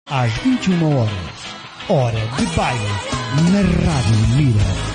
às 21 horas. Hora de baile na Rádio Mira.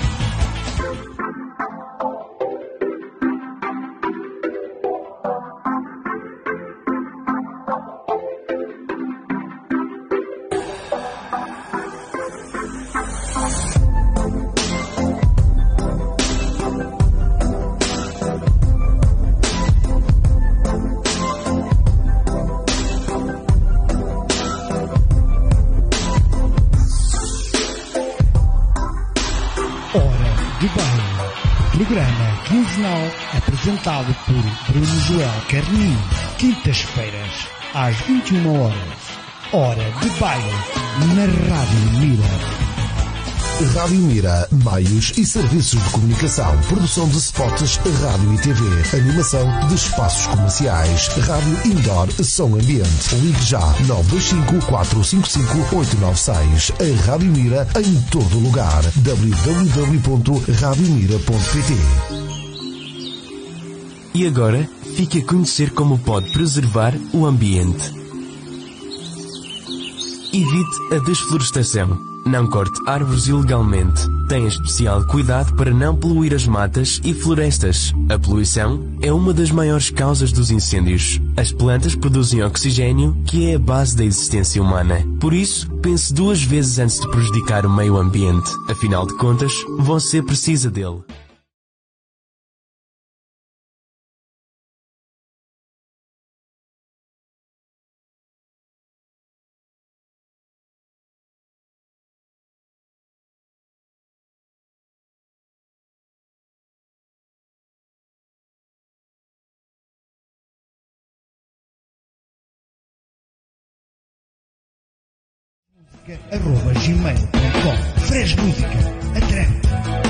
Programa quinzenal apresentado por Bruno Joel Carninho. Quintas-feiras, às 21 horas. Hora de baile na Rádio Mira. Rádio Mira, meios e serviços de comunicação, produção de spots, rádio e TV, animação de espaços comerciais, rádio indoor, som ambiente. Ligue já 925 455 896. A Rádio Mira em todo lugar. www.radiomira.pt. E agora, fique a conhecer como pode preservar o ambiente. Evite a desflorestação. Não corte árvores ilegalmente. Tenha especial cuidado para não poluir as matas e florestas. A poluição é uma das maiores causas dos incêndios. As plantas produzem oxigênio, que é a base da existência humana. Por isso, pense duas vezes antes de prejudicar o meio ambiente. Afinal de contas, você precisa dele. @gmail.com. Fresh Música, atreve.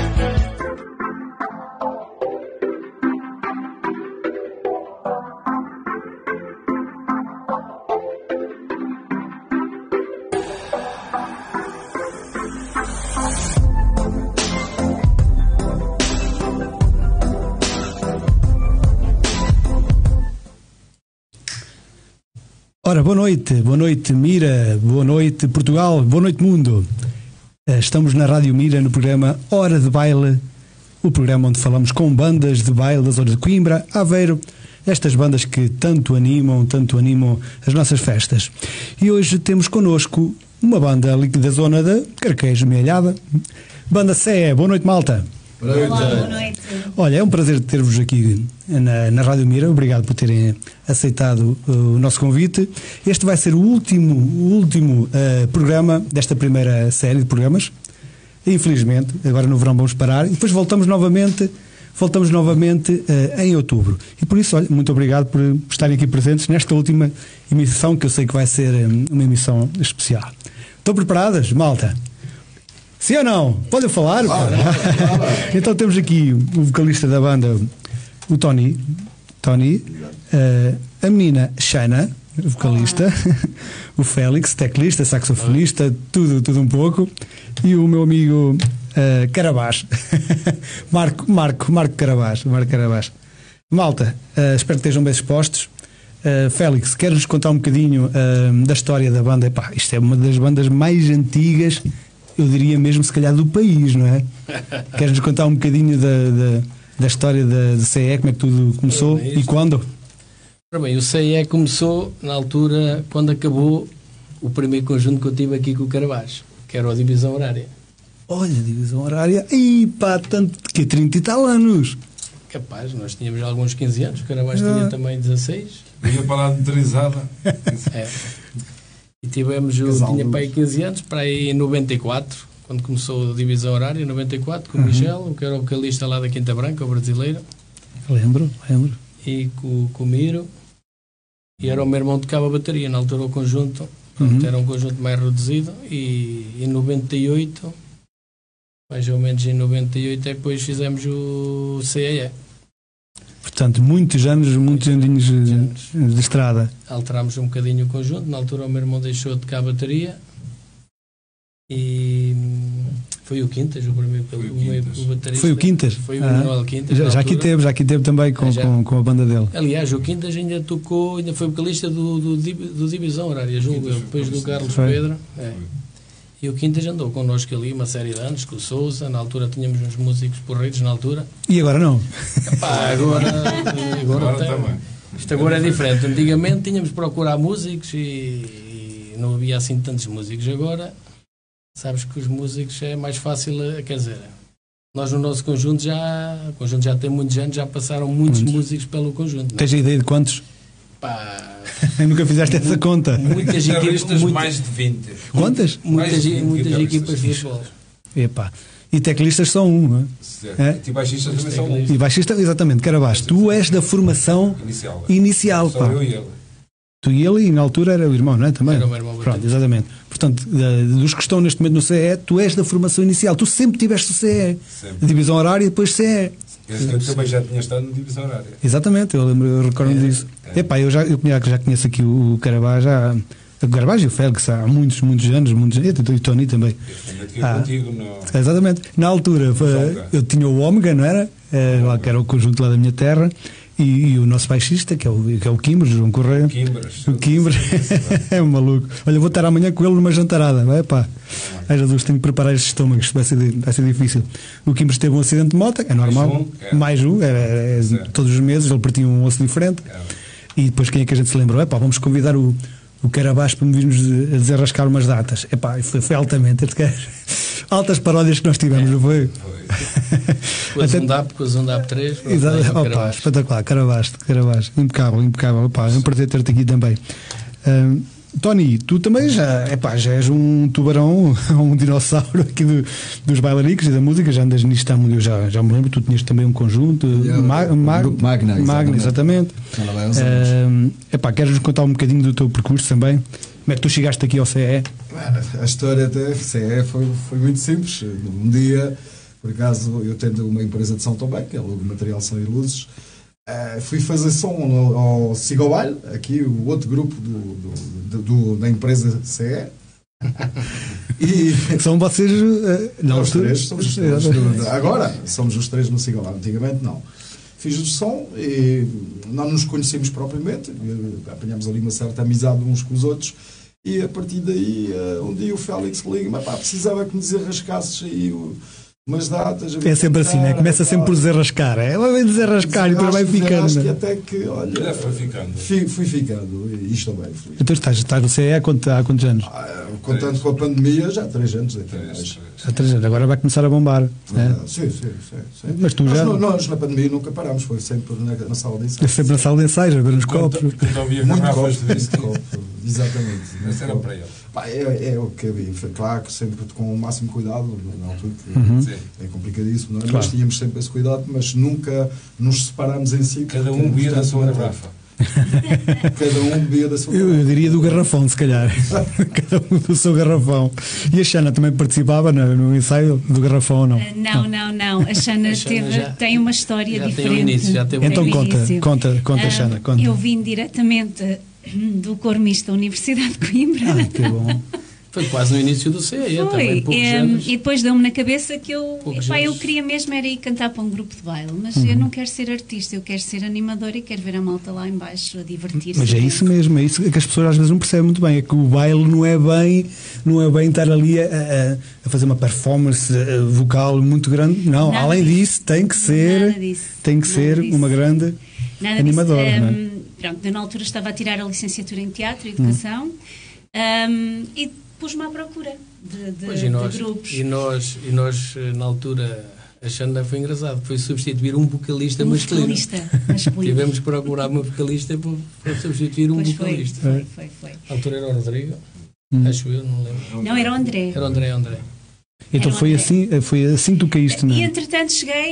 Ora, boa noite Mira, boa noite Portugal, boa noite mundo. Estamos na Rádio Mira no programa Hora de Baile, o programa onde falamos com bandas de baile da zona de Coimbra, Aveiro, estas bandas que tanto animam as nossas festas. E hoje temos connosco uma banda ali da zona de Carquejo, Mealhada, banda CE. Boa noite, malta. Olá, boa noite. Olha, é um prazer ter-vos aqui na Rádio Mira. Obrigado por terem aceitado o nosso convite. Este vai ser o último programa desta primeira série de programas. Infelizmente, agora no verão vamos parar e depois voltamos novamente em outubro. E por isso, olha, muito obrigado por estarem aqui presentes nesta última emissão, que eu sei que vai ser uma emissão especial. Estão preparadas, malta? Sim ou não? Podem falar? Então temos aqui o vocalista da banda, o Tony, a menina Shana, vocalista, o Félix, teclista, saxofonista, tudo um pouco, e o meu amigo Carabás, Marco Carabás. Malta, espero que estejam bem dispostos. Félix, queres-nos contar um bocadinho da história da banda? Epá, isto é uma das bandas mais antigas, eu diria mesmo, se calhar, do país, não é? Queres-nos contar um bocadinho da história da CE, como é que tudo começou e quando? Ora bem, o CE começou na altura, quando acabou o primeiro conjunto que eu tive aqui com o Caravaggio, que era a Divisão Horária. Olha, Divisão Horária, e pá, tanto que 30 e tal anos. Capaz, nós tínhamos alguns 15 anos, o Caravaggio tinha também 16. Vinha para a motorizada. É. E tivemos, tinha para aí 15 anos, para aí em 94, quando começou a Divisão Horária, em 94, com o Michel, que era o vocalista lá da Quinta Branca, o brasileiro. Lembro. E com o Miro. E era o meu irmão que tocava a bateria, na altura o conjunto. Era um conjunto mais reduzido. E em 98, mais ou menos em 98, depois fizemos o CEE. Portanto, muitos aninhos de estrada. Alterámos um bocadinho o conjunto. Na altura o meu irmão deixou de tocar a bateria e Foi o Quintas, o primeiro o baterista. Foi o Quintas? Foi o Manuel Quintas. Já aqui teve também com a banda dele. Aliás, o Quintas ainda tocou, ainda foi vocalista do Divisão Horária, julgo eu, depois do Carlos Pedro. E o Quintas andou connosco ali uma série de anos, com o Sousa. Na altura tínhamos uns músicos porreiros, na altura. E agora não? Epá, agora também. Isto agora é diferente. Antigamente tínhamos de procurar músicos e não havia assim tantos músicos. Agora, sabes que os músicos é mais fácil, quer dizer, nós no nosso conjunto já tem muitos anos, já passaram muitos músicos pelo conjunto. Tens a ideia de quantos? Pá, nunca fizeste essa conta. Muitas equipas, mais de 20. Quantas? Muitas equipas de futebol. Epá. E teclistas são um, não é? E baixistas também são um. E baixista, exatamente, Carabás. Tu és da formação inicial, Só pá. eu e ele. Tu e ele, e na altura era o irmão, não é? Também. Era o meu irmão. Pronto, exatamente. Portanto, dos que estão neste momento no CE, tu és da formação inicial. Tu sempre tiveste o CE. Sempre. Divisão horária e depois CE. Eu também já tinha estado na divisão horária. Exatamente, eu recordo-me disso. Epá, eu já conheço aqui o Carabás o Carabás e o Félix há muitos anos, e o Tony também. Contigo no... Exatamente. Na altura eu tinha o Ômega, não era? Que era o conjunto lá da minha terra. E o nosso baixista, que é o Quimbres, João Correia. O Quimbres é um maluco. Olha, vou estar amanhã com ele numa jantarada. Vai pá. Ai Jesus, tenho que preparar estes estômagos, vai ser difícil. O Quimbres teve um acidente de moto, é normal. Mais um, todos os meses ele partia um osso diferente. E depois quem é que a gente se lembrou? Vamos convidar o Carabás para me vir-nos a desarrascar umas datas. Foi altamente. Altas paródias que nós tivemos, não foi? Com a Zundap 3. Espetacular, Carabás. Impecável. É um prazer ter-te aqui também. Tony, tu também já és um tubarão, um dinossauro aqui dos bailaricos e da música, já andas nisto há muito, já me lembro, tu tinhas também um conjunto, Magna, exatamente. Queres-nos contar um bocadinho do teu percurso também? Como é que tu chegaste aqui ao CE? A história até CE foi muito simples. Um dia, por acaso, eu tendo uma empresa de São Tomé, que é o material São e Luzes, fui fazer som ao Sigobaile, aqui o outro grupo da empresa CE. E são vocês os três, somos os três. Agora somos os três no Sigobaile, antigamente não. Fiz o som e não nos conhecemos propriamente, apanhámos ali uma certa amizade uns com os outros. E a partir daí, um dia o Félix liga-me, precisava que me desarrascasses aí umas datas. É sempre assim, né? Começa sempre por desarrascar. Vai desarrascar e depois vai ficando. Acho que até que, olha. Foi ficando. Fui ficando e estou bem feliz. Então estás no CE há quantos anos? Contando com a pandemia, já há 3 anos. Há 3 anos. Agora vai começar a bombar. Sim. Mas tu já. Nós na pandemia nunca parámos, foi sempre na sala de ensaios. Sempre na sala de ensaios, a ver nos copos. Muito copo. Exatamente. Mas era para ele. É o que havia. Foi claro que sempre com o máximo cuidado, na altura, é complicadíssimo, não é? Claro. Nós tínhamos sempre esse cuidado, mas nunca nos separámos em si. Cada um bebia da sua garrafa. Cada um bebia da sua garrafa. Eu diria do garrafão, se calhar. Cada um do seu garrafão. E a Xana também participava no ensaio do garrafão ou não? Não. A Xana tem uma história diferente. Então conta, Xana. Conta. Eu vim diretamente do coro misto da Universidade de Coimbra. Que bom. Foi quase no início do CE também, e depois deu-me na cabeça que eu queria mesmo era ir cantar para um grupo de baile, mas eu não quero ser artista, eu quero ser animadora e quero ver a malta lá em baixo a divertir-se. Mas é isso mesmo, é isso que as pessoas às vezes não percebem muito bem, é que o baile não é bem estar ali a fazer uma performance vocal muito grande, não, nada além disso tem que ser uma grande animadora. Não é? Pronto, eu na altura estava a tirar a licenciatura em Teatro e Educação e pus-me à procura de grupos. E nós, na altura, a Xana foi engraçado, foi substituir um vocalista masculino. Tivemos que procurar uma vocalista para substituir um vocalista. Foi. Na altura era o Rodrigo, acho eu, não lembro. Não, era o André. Era o André. Então foi assim que tu caíste, não é? E entretanto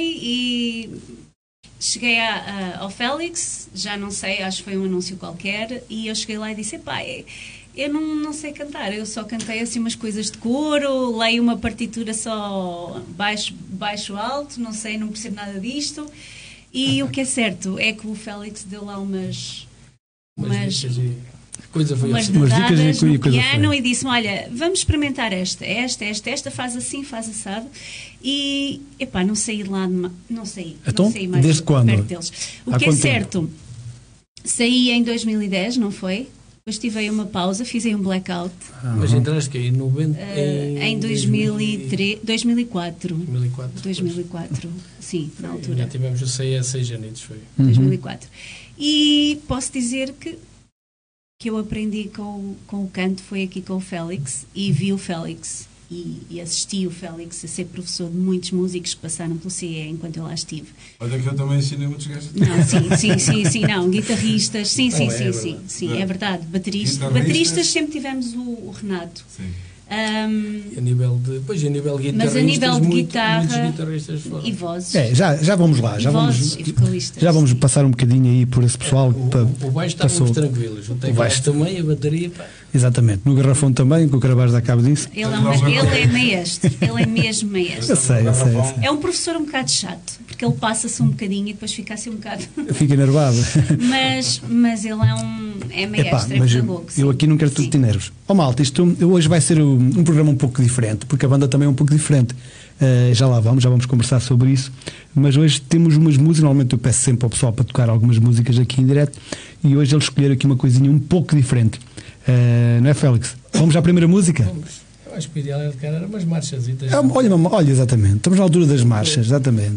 cheguei ao Félix, já não sei, acho que foi um anúncio qualquer, e eu cheguei lá e disse, eu não sei cantar, eu só cantei assim umas coisas de coro, leio uma partitura só baixo, alto, não percebo nada disto, e o que é certo é que o Félix deu lá coisa foi umas assim. dedadas no coisa piano foi. e disse-me, olha, vamos experimentar esta, faz assim, faz assado. E, epá, não saí lá, não saí mais desde quando? perto deles. O que é certo, saí em 2010, não foi? Depois tive aí uma pausa, fiz aí um blackout. Mas entraste que em 2004. 2004, sim, na altura. Já tivemos o CE há 6 anos, foi. 2004. E posso dizer que eu aprendi com o canto foi aqui com o Félix e vi o Félix e assisti o Félix a ser professor de muitos músicos que passaram pelo CE enquanto eu lá estive. Olha que eu também ensinei muitos gajos. Não, sim, não, guitarristas, sim, é verdade, bateristas sempre tivemos o Renato. Sim. A nível de guitarristas, mas a nível de guitarra muitos guitarristas foram. e vozes. Já vamos lá, já vamos passar um bocadinho aí por esse pessoal. O baixo estávamos tranquilos, o teclado também, a bateria. Pá. Exatamente, no garrafão também, que o Carabás dá cabo disso. Ele é maestro, ele é mesmo maestro. Eu sei. É um professor um bocado chato, porque ele passa-se um bocadinho e depois fica assim um bocado. Fica enervado. mas ele é maestro, mas pedagogo. Eu aqui não quero tudo de nervos. Malta, isto hoje vai ser um programa um pouco diferente, porque a banda também é um pouco diferente. Já vamos conversar sobre isso. Mas hoje temos umas músicas, normalmente eu peço sempre ao pessoal para tocar algumas músicas aqui em direto, e hoje eles escolheram aqui uma coisinha um pouco diferente. Não é, Félix? Vamos à primeira música? Vamos. Eu acho que o ideal era tocar umas marchas. Olha, exatamente. Estamos na altura das marchas, exatamente.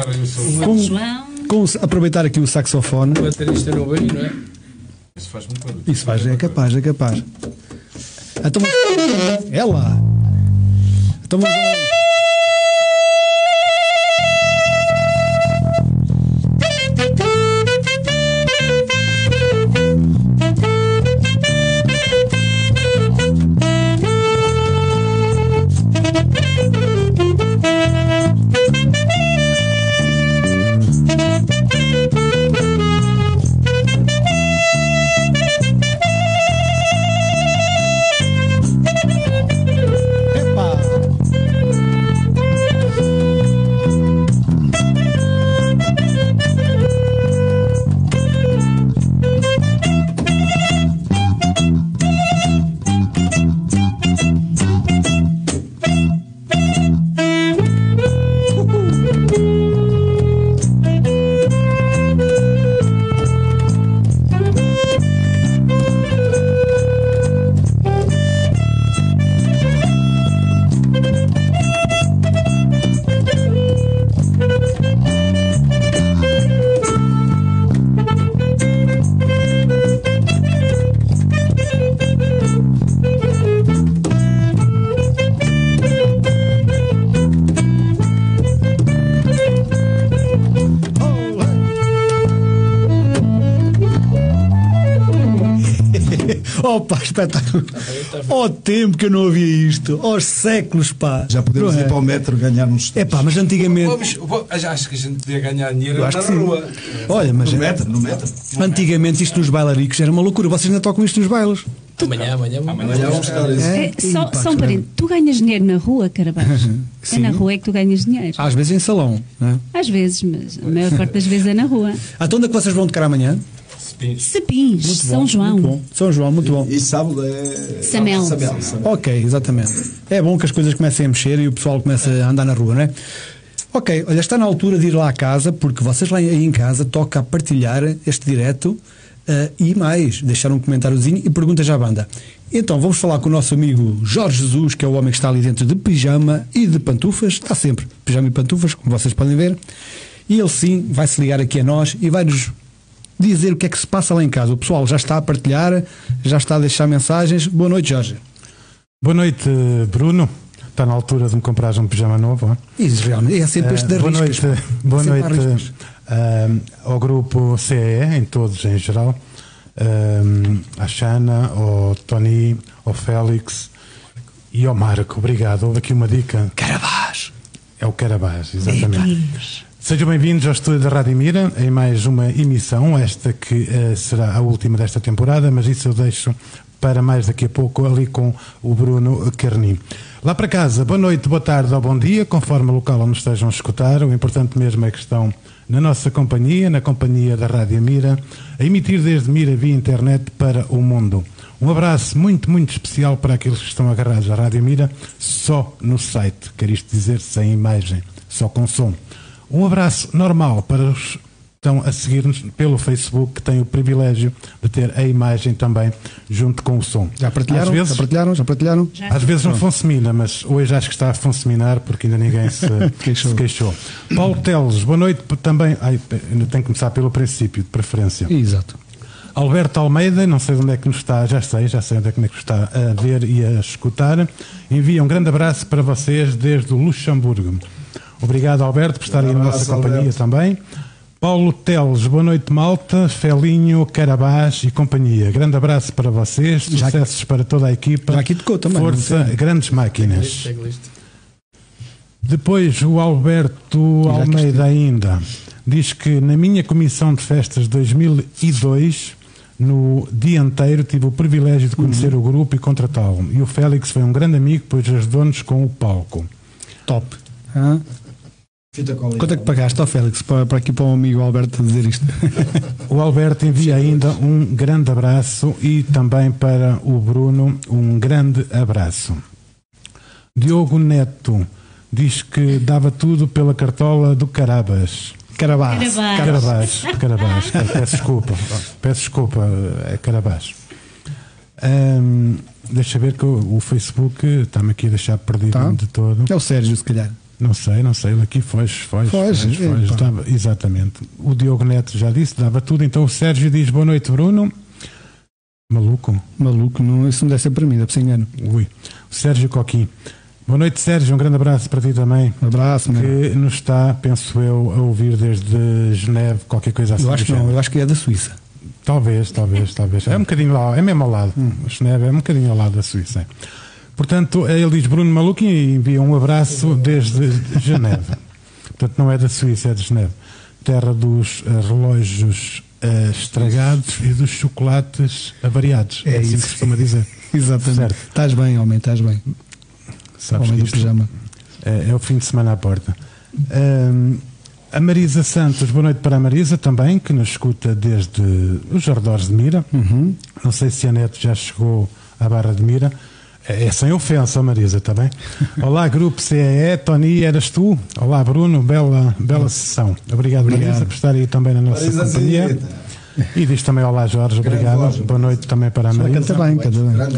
Aproveitar aqui o saxofone. O baterista não veio, não é? Isso faz muito barulho. Isso faz, é capaz. Então, é lá. Então vamos lá. Opa, espetáculo. Ao tempo que eu não ouvia isto, aos séculos, pá. Já podemos ir para o metro ganhar uns. É pá, mas antigamente. Acho que a gente podia ganhar dinheiro na que rua. Olha, mas. No metro. Antigamente isto nos bailaricos era uma loucura. Vocês ainda tocam isto nos bailes? Amanhã vamos tocar isso. Só um parente. Tu ganhas dinheiro na rua, Carabás? É na rua é que tu ganhas dinheiro. Às vezes em salão, não é? Às vezes, mas a maior parte das vezes é na rua. Então onde é que vocês vão tocar amanhã? Cepins, São João. Muito bom. São João, muito bom. E sábado é. Samel. Ok, exatamente. É bom que as coisas comecem a mexer e o pessoal comece a andar na rua, não é? Ok, olha, está na altura de ir lá à casa, porque vocês lá aí em casa toca a partilhar este direto e mais, deixar um comentáriozinho e perguntas à banda. Então vamos falar com o nosso amigo Jorge Jesus, que é o homem que está ali dentro de pijama e de pantufas, está sempre pijama e pantufas, como vocês podem ver, e ele sim vai se ligar aqui a nós e vai-nos dizer o que é que se passa lá em casa. O pessoal já está a partilhar, já está a deixar mensagens. Boa noite, Jorge. Boa noite, Bruno. Está na altura de me comprar um pijama novo. Isso, realmente. É sempre este de riscos. Boa noite ao grupo CEE, em todos em geral. À Xana, ao Tony, ao Félix e ao Marco. Obrigado. Houve aqui uma dica. Carabás. É o Carabás, exatamente. Sejam bem-vindos ao estúdio da Rádio Mira em mais uma emissão, esta que será a última desta temporada, mas isso eu deixo para mais daqui a pouco ali com o Bruno Carni. Lá para casa, boa noite, boa tarde ou bom dia, conforme o local onde estejam a escutar. O importante mesmo é que estão na nossa companhia, na companhia da Rádio Mira, a emitir desde Mira via internet para o mundo. Um abraço muito, muito especial para aqueles que estão agarrados à Rádio Mira só no site, quer isto dizer sem imagem, só com som. Um abraço normal para os que estão a seguir-nos pelo Facebook, que têm o privilégio de ter a imagem também junto com o som. Já partilharam? Já partilharam? Às vezes não funciona, mas hoje acho que está a funcionar porque ainda ninguém se queixou. Paulo Teles, boa noite também. Ainda tenho que começar pelo princípio, de preferência. Exato. Alberto Almeida, não sei onde é que nos está, já sei onde é que nos está a ver e a escutar. Envia um grande abraço para vocês desde o Luxemburgo. Obrigado, Alberto, por estarem na nossa companhia também. Paulo Teles, boa noite, malta, Felinho, Carabás e companhia. Grande abraço para vocês, sucessos para toda a equipa. Já aqui tocou também. Força, grandes máquinas. Depois o Alberto Almeida ainda diz que na minha comissão de festas de 2002, no dia inteiro, tive o privilégio de conhecer o grupo e contratá-lo. E o Félix foi um grande amigo, pois ajudou-nos com o palco. Top. Quanto é que pagaste ao Félix para aqui para o amigo Alberto dizer isto? O Alberto envia ainda um grande abraço e também para o Bruno um grande abraço. Diogo Neto diz que dava tudo pela cartola do Carabás. Carabás. Peço desculpa, é Carabás. Deixa ver que o Facebook está-me aqui a deixar perdido de todo. É o Sérgio, se calhar. Não sei, ele aqui foge. Exatamente. O Diogo Neto já disse, dava tudo. Então o Sérgio diz, boa noite, Bruno. Maluco, não, isso não deve ser para mim, deve ser engano. O Sérgio Coquim. Boa noite, Sérgio, um grande abraço para ti também. Um abraço, que nos está, penso eu, a ouvir desde Geneve, qualquer coisa assim. Eu acho que não, eu acho que é da Suíça. Talvez. É um bocadinho lá, é mesmo ao lado. Geneve é um bocadinho ao lado da Suíça. Portanto, ele diz Bruno Maluco e envia um abraço desde Geneve. Portanto, não é da Suíça, é de Geneve. Terra dos relógios estragados e dos chocolates avariados. É assim que se costuma dizer. Exatamente. Estás bem, homem, estás bem. Sabes que isto é o fim de semana à porta. A Marisa Santos, boa noite para a Marisa também, que nos escuta desde os arredores de Mira. Não sei se a Neto já chegou à Barra de Mira. É sem ofensa, Marisa, está bem? Olá, Grupo CEE, Tony, eras tu? Olá, Bruno, bela sessão. Obrigado, Marisa, por estar aí também na nossa companhia. E diz também olá, Jorge, obrigado. Boa noite também para a Marisa. Canta bem.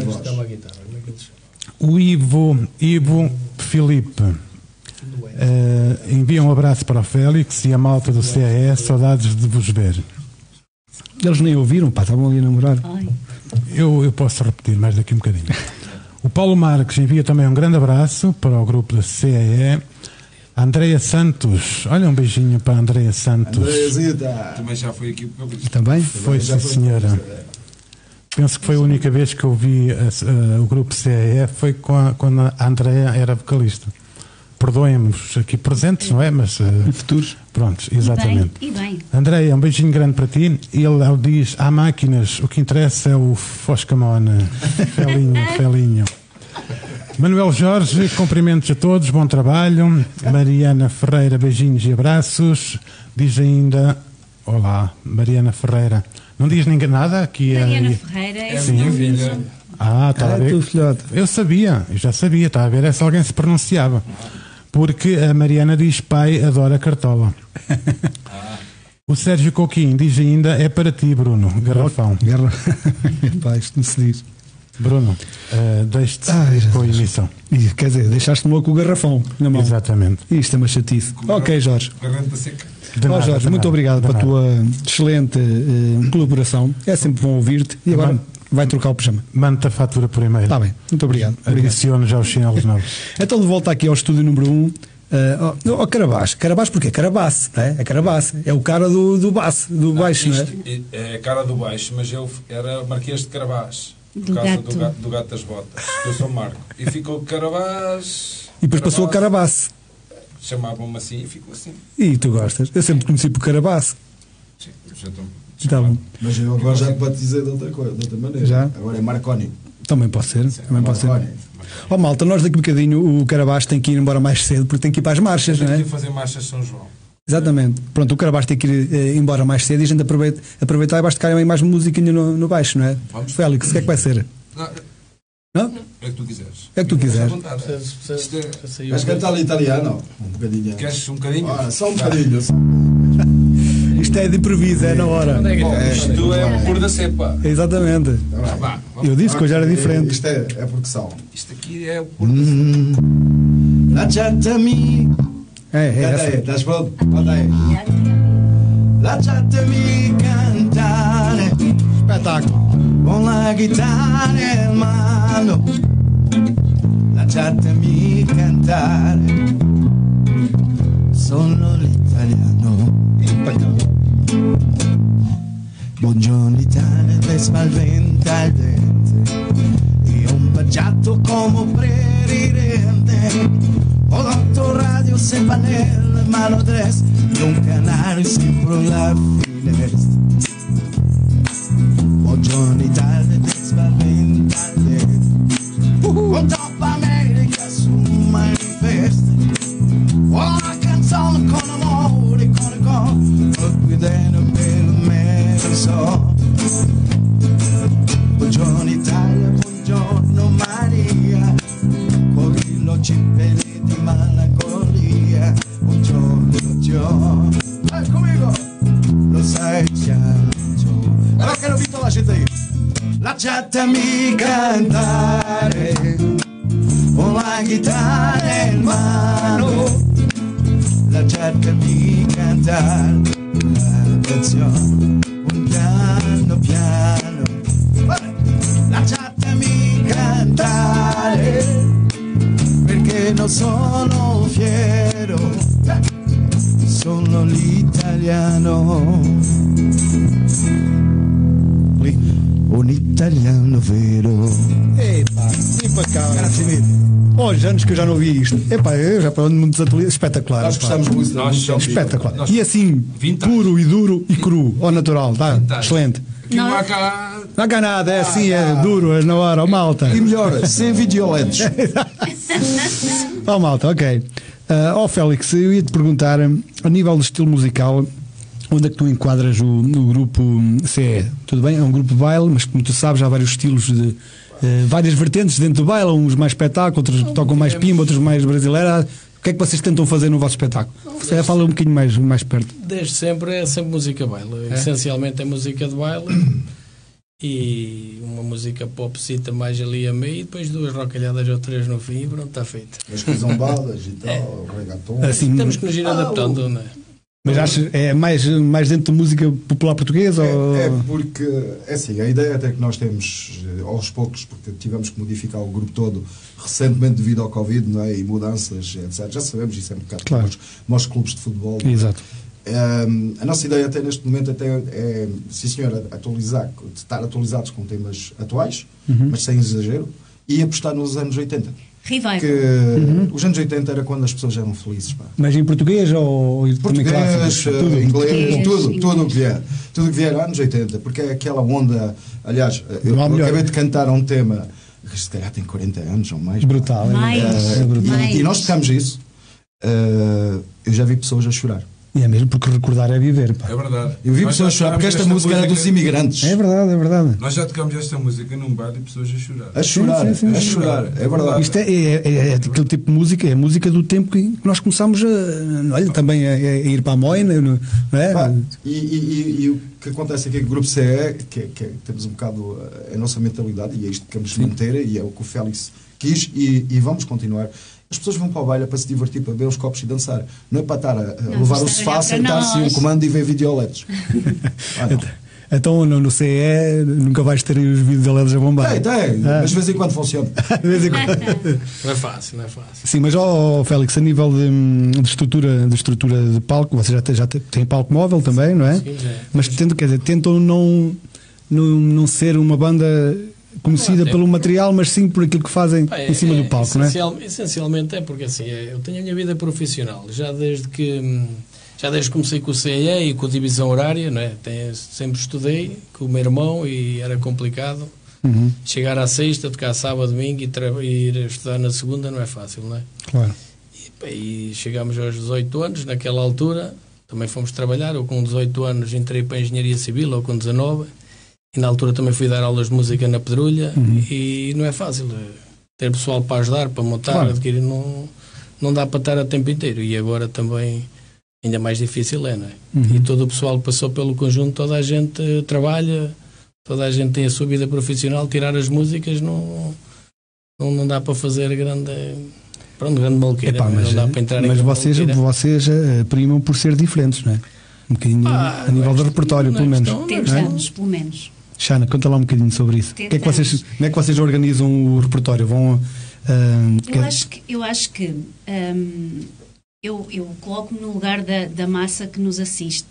O Ivo Filipe envia um abraço para o Félix e a malta do CEE, saudades de vos ver. Eles nem ouviram, estavam ali a namorar. Eu posso repetir mais daqui um bocadinho. O Paulo Marques envia também um grande abraço para o grupo da CEE. A Andreia Santos, olha, um beijinho para a Andreia Santos. Também já foi aqui para o Também? Foi, sim, senhora. Penso que foi a única vez que eu vi o grupo CEE foi quando a Andreia era vocalista. Perdoem-nos aqui presentes, não é? Mas futuros. Prontos, exatamente. E bem. Andreia, um beijinho grande para ti. E ele diz, há máquinas, o que interessa é o Foscamone. Felinho. Manuel Jorge, cumprimentos a todos, bom trabalho. Mariana Ferreira, beijinhos e abraços. Diz ainda, olá, Mariana Ferreira. Não diz ninguém nada aqui. Mariana Ferreira é a minha filha. Está a ver. Eu já sabia, está a ver, é se alguém se pronunciava. Porque a Mariana diz pai, adora cartola. O Sérgio Coquim diz ainda, é para ti, Bruno, garrafão. Pá, isto não se diz. Bruno, deixe-te com a emissão. Quer dizer, deixaste-me logo com o garrafão na mão. Exatamente. Isto é uma chatice. Ok, Jorge. Nada, Jorge, muito obrigado pela tua excelente colaboração. É sempre bom ouvir-te. E agora vai trocar o pijama. Manda-te a fatura por e-mail. Está bem, muito obrigado. Adiciono já os chinelos novos. Então, de volta aqui ao estúdio número 1. Carabás. Carabás porquê? Carabasse, não é? É Carabasse. É o cara do baixo, não é? É a cara do baixo, mas eu era Marquês de Carabás. Por causa do gato das botas. Eu sou Marco. E ficou Carabás. E depois passou a Carabasse. Chamavam-me assim e ficou assim. E tu gostas? Eu sempre conheci por Carabasse. Sim, Tá bom. Mas eu agora já te batizei de outra maneira. Já? Agora é Marconi. Também pode ser. Também pode ser. Marconi. Ó malta, nós daqui a bocadinho o Carabás tem que ir embora mais cedo porque tem que ir para as marchas, não Tem é? que ir fazer marchas São João. Exatamente. Pronto, o Carabás tem que ir embora mais cedo e a gente aproveitar e basta tocar aí mais musiquinha no baixo, não é? Vamos. Félix, o que é que vai ser? Não? É que tu quiseres. É que tu quiseres. Vais cantar italiano? Um bocadinho. Queres um bocadinho? Só um bocadinho. Isto é de improviso, é na hora. Isto é o puro da cepa. Exatamente. Vá, Eu disse que hoje era diferente. Isto é produção. isto aqui é o puro da cepa. Lasciatemi. É Canta essa. aí, estás pronto? Canta aí. Lasciatemi cantare Espetáculo. con la chitarra in mano. Lasciatemi cantare. Sono l'italiano. Buongiorno Italia, te spaventa il dente. E un baciato come preridente. Ho dato radio sempre nella mano destra. E un canario sempre la finestra. Buongiorno Italia, te spaventa il dente. Con Top America su un manifesto. Ho la canzone con amore, con qui dentro per me lo so. Buongiorno Italia, buongiorno Maria, con il cippelli di malanconia. Buongiorno Gio, conmigo, lo sai già. Allora che l'ho visto la gente io. Lasciatemi cantare con la chitarra in mano. Lasciatemi cantare la canzone un piano piano. Lasciatemi cantare perché non sono fiero, sono l'italiano, un italiano vero. Epá, impecável. Grazie mille. Hoje, anos que eu já não vi isto. Epá, eu já para onde me desatualizo. Espetacular. Nós pá. gostamos muito. Espetacular. E assim, Vintage. puro e duro e cru, ao natural. Tá? Vintage. Excelente. Aqui não há cá. Não há cá nada, é assim, é duro, é na hora, ó malta. E melhor, sem videoletos. Ó malta, ok. Félix, eu ia te perguntar, a nível de estilo musical, onde é que tu enquadras no grupo CE? Tudo bem, é um grupo de baile, mas como tu sabes, há vários estilos de. Várias vertentes dentro do baile, uns mais espetáculo, outros tocam mais pimba, outros mais brasileira. O que é que vocês tentam fazer no vosso espetáculo? Você fala um bocadinho mais perto. Desde sempre é sempre música baile. Essencialmente é música de baile e uma música popcita mais ali a meio e depois duas rocalhadas ou três no fim e pronto, está feito. As quizombadas e tal, o reggaeton. Assim, Temos que nos ir adaptando, não é? mas achas é mais dentro de música popular portuguesa? Ou... É porque, é assim, a ideia até que nós temos aos poucos, porque tivemos que modificar o grupo todo recentemente devido ao Covid, não é? E mudanças, etc. Já sabemos, isso é um bocado Claro. como os clubes de futebol. Exato. A nossa ideia até neste momento até é, sim senhor, estar atualizados com temas atuais, mas sem exagero, e apostar nos anos 80. Revival. Que os anos 80 era quando as pessoas eram felizes. Pá. Mas em português ou também Português, clássicos? Tudo. inglês, tudo o que vier. Tudo o que vier anos 80, porque é aquela onda. Aliás, eu Não há melhor. acabei de cantar um tema que se calhar tem 40 anos ou mais. Brutal. Mais. É brutal. E nós tocamos isso. Eu já vi pessoas a chorar. E é mesmo porque recordar é viver. Pá. É verdade. Eu vi Nós pessoas a já chorar porque tocámos esta música era dos imigrantes. É verdade, é verdade. Nós já tocámos esta música num bar e pessoas a chorar. A chorar, Sim. a chorar. É verdade. Isto é aquele tipo de música, é a música do tempo que nós começámos olha, também a ir para a Moina, não é? Pá, e o que acontece aqui com o Grupo CE, que temos um bocado a nossa mentalidade, e é isto que queremos manter, e é o que o Félix quis, e vamos continuar. As pessoas vão para o baile para se divertir, para beber uns copos e dançar. Não é para estar a levar o sofá, sentar-se em um comando e ver videoletos. Então no CE nunca vais ter os vídeos de LEDs a bombar. Tem, mas de vez em quando funciona. De vez em quando. Não é fácil, não é fácil. Sim, mas Félix, a nível de estrutura de palco, você já tem palco móvel também, não é? Sim, já é. Mas tentam não ser uma banda conhecida pelo material, mas sim por aquilo que fazem em cima do palco, não é? Essencialmente é porque assim, eu tenho a minha vida profissional, já desde que Já desde que comecei com o CEE e com a divisão horária, não é? Sempre estudei com o meu irmão e era complicado. Chegar à sexta, tocar sábado, domingo e ir estudar na segunda não é fácil, não é? Claro. E chegámos aos 18 anos, naquela altura, também fomos trabalhar. Eu com 18 anos entrei para a Engenharia Civil, ou com 19, e na altura também fui dar aulas de música na Pedrulha, e não é fácil. Ter pessoal para ajudar, para montar, claro. adquirir, não dá para estar a tempo inteiro. E agora também ainda mais difícil é, não é? E todo o pessoal passou pelo conjunto, toda a gente trabalha, toda a gente tem a sua vida profissional. Tirar as músicas não dá para fazer grande malqueira. Não dá para entrar. Mas vocês primam por ser diferentes, não é? Um bocadinho a nível do repertório, pelo menos. Tentamos, pelo menos. Xana, conta lá um bocadinho sobre isso. Como é que vocês organizam o repertório? Eu acho que eu coloco-me no lugar da massa que nos assiste,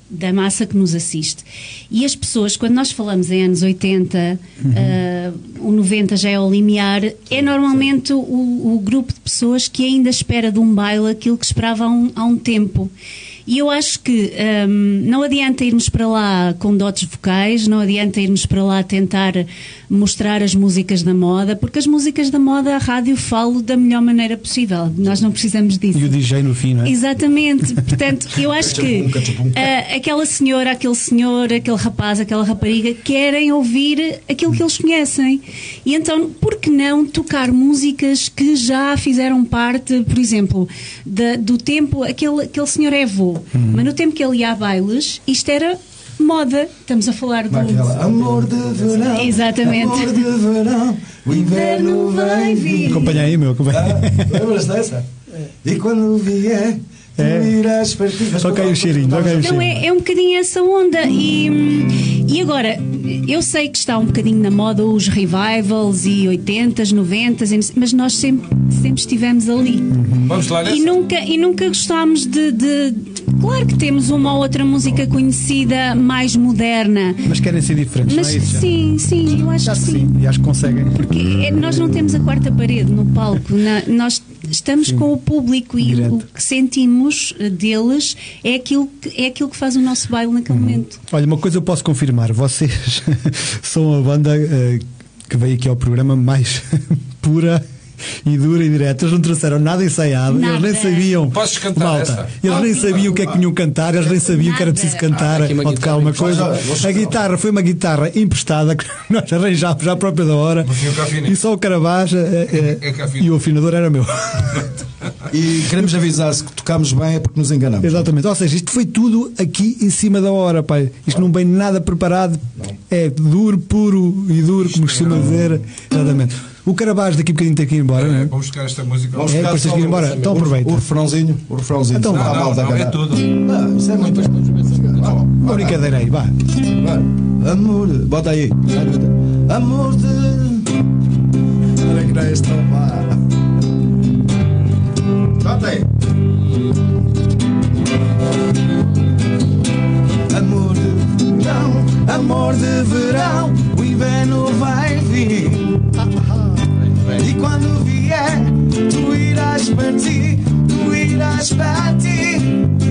e as pessoas, quando nós falamos em anos 80, o 90 já é o limiar, é normalmente o grupo de pessoas que ainda espera de um baile aquilo que esperava há um tempo. E eu acho que não adianta irmos para lá com dotes vocais, não adianta irmos para lá tentar mostrar as músicas da moda, porque as músicas da moda, a rádio falo da melhor maneira possível. Nós não precisamos disso. E o DJ no fim, não é? Exatamente. Portanto, eu acho que aquela senhora, aquele senhor, aquele rapaz, aquela rapariga querem ouvir aquilo que eles conhecem. E então, por que não tocar músicas que já fizeram parte, por exemplo, do tempo, aquele senhor é avô. Mas no tempo que ele ia a bailes, isto era moda. Estamos a falar do amor de verão. Exatamente. Amor de verão, o inverno vai vir. Acompanha aí, meu. Lembras dessa? E quando vier, tu irás partir. Só cai o cheirinho. Não, é um bocadinho essa onda. E agora, eu sei que está um bocadinho na moda os revivals e 80s, 90s, mas nós sempre estivemos ali. Vamos lá nessa. E nunca gostámos de... Claro que temos uma ou outra música conhecida mais moderna. Mas querem ser diferentes, mas, não é isso? Sim, eu acho que sim. E acho que conseguem. Porque nós não temos a quarta parede no palco. Nós estamos com o público e o que sentimos deles é aquilo que faz o nosso baile naquele momento. Olha, uma coisa eu posso confirmar. Vocês são a banda que veio aqui ao programa mais pura e dura e direta. Eles não trouxeram nada ensaiado. Eles nem sabiam. Podes cantar essa? Eles nem sabiam o que é que vinham cantar. Eles nem sabiam que era preciso cantar ou tocar uma coisa. A guitarra foi uma guitarra emprestada que nós arranjámos à própria da hora. E só o Carabás e o afinador era meu. E queremos avisar, se tocámos bem é porque nos enganamos. Exatamente. Ou seja, isto foi tudo aqui em cima da hora, pai. Isto não vem nada preparado. É duro, puro e duro, como costuma dizer. Exatamente. O Carabás daqui a bocadinho tem que ir embora, não é? Vamos buscar esta música. Depois tens que ir embora. Então aproveita. O refrãozinho. Então, não, é tudo. Isso é muito. Uma brincadeira aí, vá. Amor. Bota aí. Amor de. Olha que não é esta. Bota aí. Amor de verão, o inverno vai vir. E quando vier, tu irás partir, tu irás partir.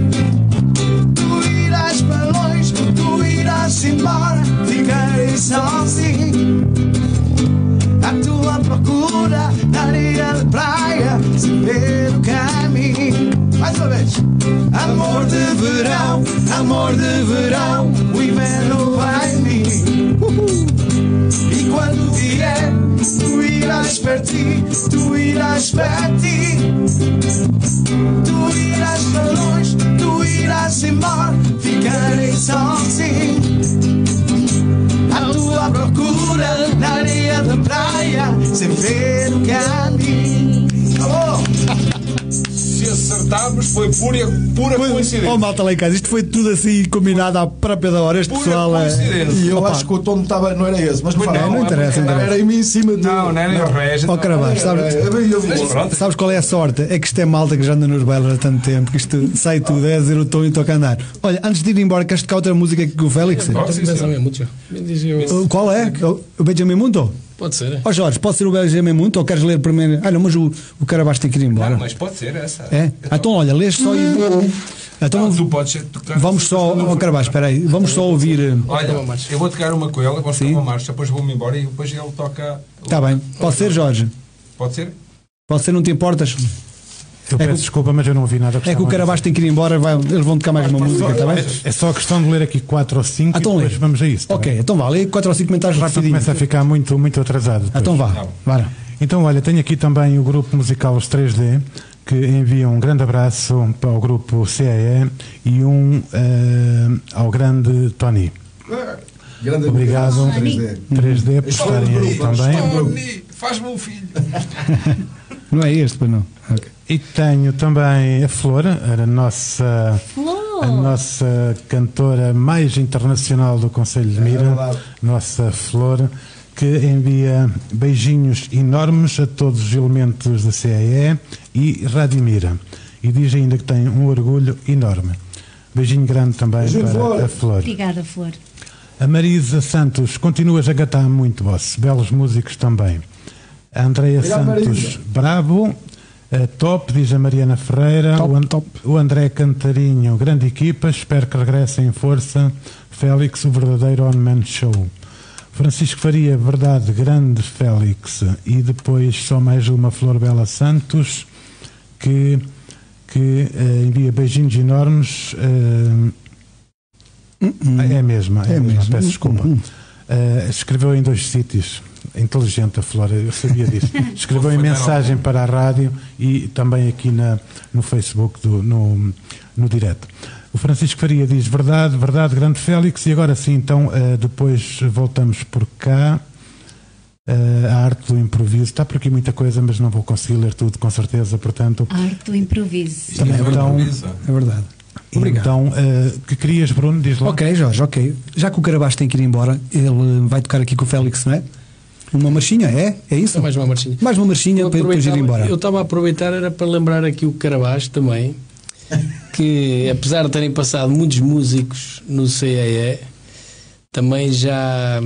Tu irás para longe, tu irás embora, ficarei sozinho. À tua procura, na areia de praia, sem ver o caminho. Mais uma vez. Amor de verão, o inverno vai vir. E quando vier, tu irás partir, tu irás partir. Tu irás para longe, tu irás embora, ficarei sozinho. À tua procura, na areia da praia, sem ver o caminho. Se acertarmos, foi pura coincidência. Oh, malta lá em casa, isto foi tudo assim combinado à própria da hora. Este pura pessoal e eu acho que o tom não era esse, mas não interessa. Era em mim em cima de. Não era o resto. Ó Carabás, sabes qual é a sorte? É que isto é malta que já anda nos bailes há tanto tempo, que isto sai tudo, é dizer o tom e toca a andar. Olha, antes de ir embora, queres tocar outra música que o Félix? Qual é? O Benjamin Mundo? Pode ser. Ó Jorge, pode ser o Benjamin muito ou queres ler primeiro? Ah, não, mas o Carabás tem que ir embora. Não, mas pode ser essa. É? Então, olha, lês só e. Então, tu podes tocar. Vamos só. Oh, Carabás, espera aí. Vamos só ouvir. Olha, eu vou tocar uma com ela, vou tocar uma marcha, depois vou-me embora e depois ele toca. Está bem. Pode ser, Jorge? Pode ser? Pode ser, não te importas? Eu peço desculpa, mas eu não ouvi nada. É que o Carabás tem que ir embora, eles vão tocar mais uma música, está bem? É só questão de ler aqui 4 ou 5 e depois vamos a isso. Ok, então vá, lê 4 ou 5 comentários rapidinho. Começa a ficar muito atrasado. Depois. Então vá. Então, olha, tenho aqui também o grupo musical Os 3D, que envia um grande abraço para o grupo CAE e ao grande Tony. Grande obrigado, 3D por estarem aí também. Tony, faz-me um filho. Não é este, pois não. Okay. E tenho também a Flor, a nossa cantora mais internacional do Conselho de Mira, nossa Flor, que envia beijinhos enormes a todos os elementos da CAE e Rádio Mira. E diz ainda que tem um orgulho enorme. Beijinho grande também para a Flor. Obrigada, Flor. A Marisa Santos, continuas a gatar muito, boss. Belos músicos também. A Andreia Santos, bravo. Top, diz a Mariana Ferreira. Top. O André Cantarinho, grande equipa. Espero que regressem em força. Félix, o verdadeiro on-man show. Francisco Faria, verdade, grande Félix. E depois só mais uma, Flor Bela Santos, que envia beijinhos enormes. É mesmo. Peço desculpa. Escreveu em 2 sítios. Inteligente a Flora, eu sabia disso. Escreveu em mensagem para a rádio e também aqui no Facebook no direto. O Francisco Faria diz verdade, grande Félix. E agora sim, então depois voltamos por cá. A arte do improviso, está por aqui muita coisa, mas não vou conseguir ler tudo com certeza, portanto. A arte do improviso. É verdade. Obrigado. Então, que querias, Bruno? Diz lá. Ok, Jorge, ok. Já que o Carabás tem que ir embora, ele vai tocar aqui com o Félix, não é? Uma marchinha, é isso? É mais uma marchinha. Mais uma marchinha para depois ir embora. Eu estava a aproveitar, era para lembrar aqui o Carabás também, que apesar de terem passado muitos músicos no CAE, também já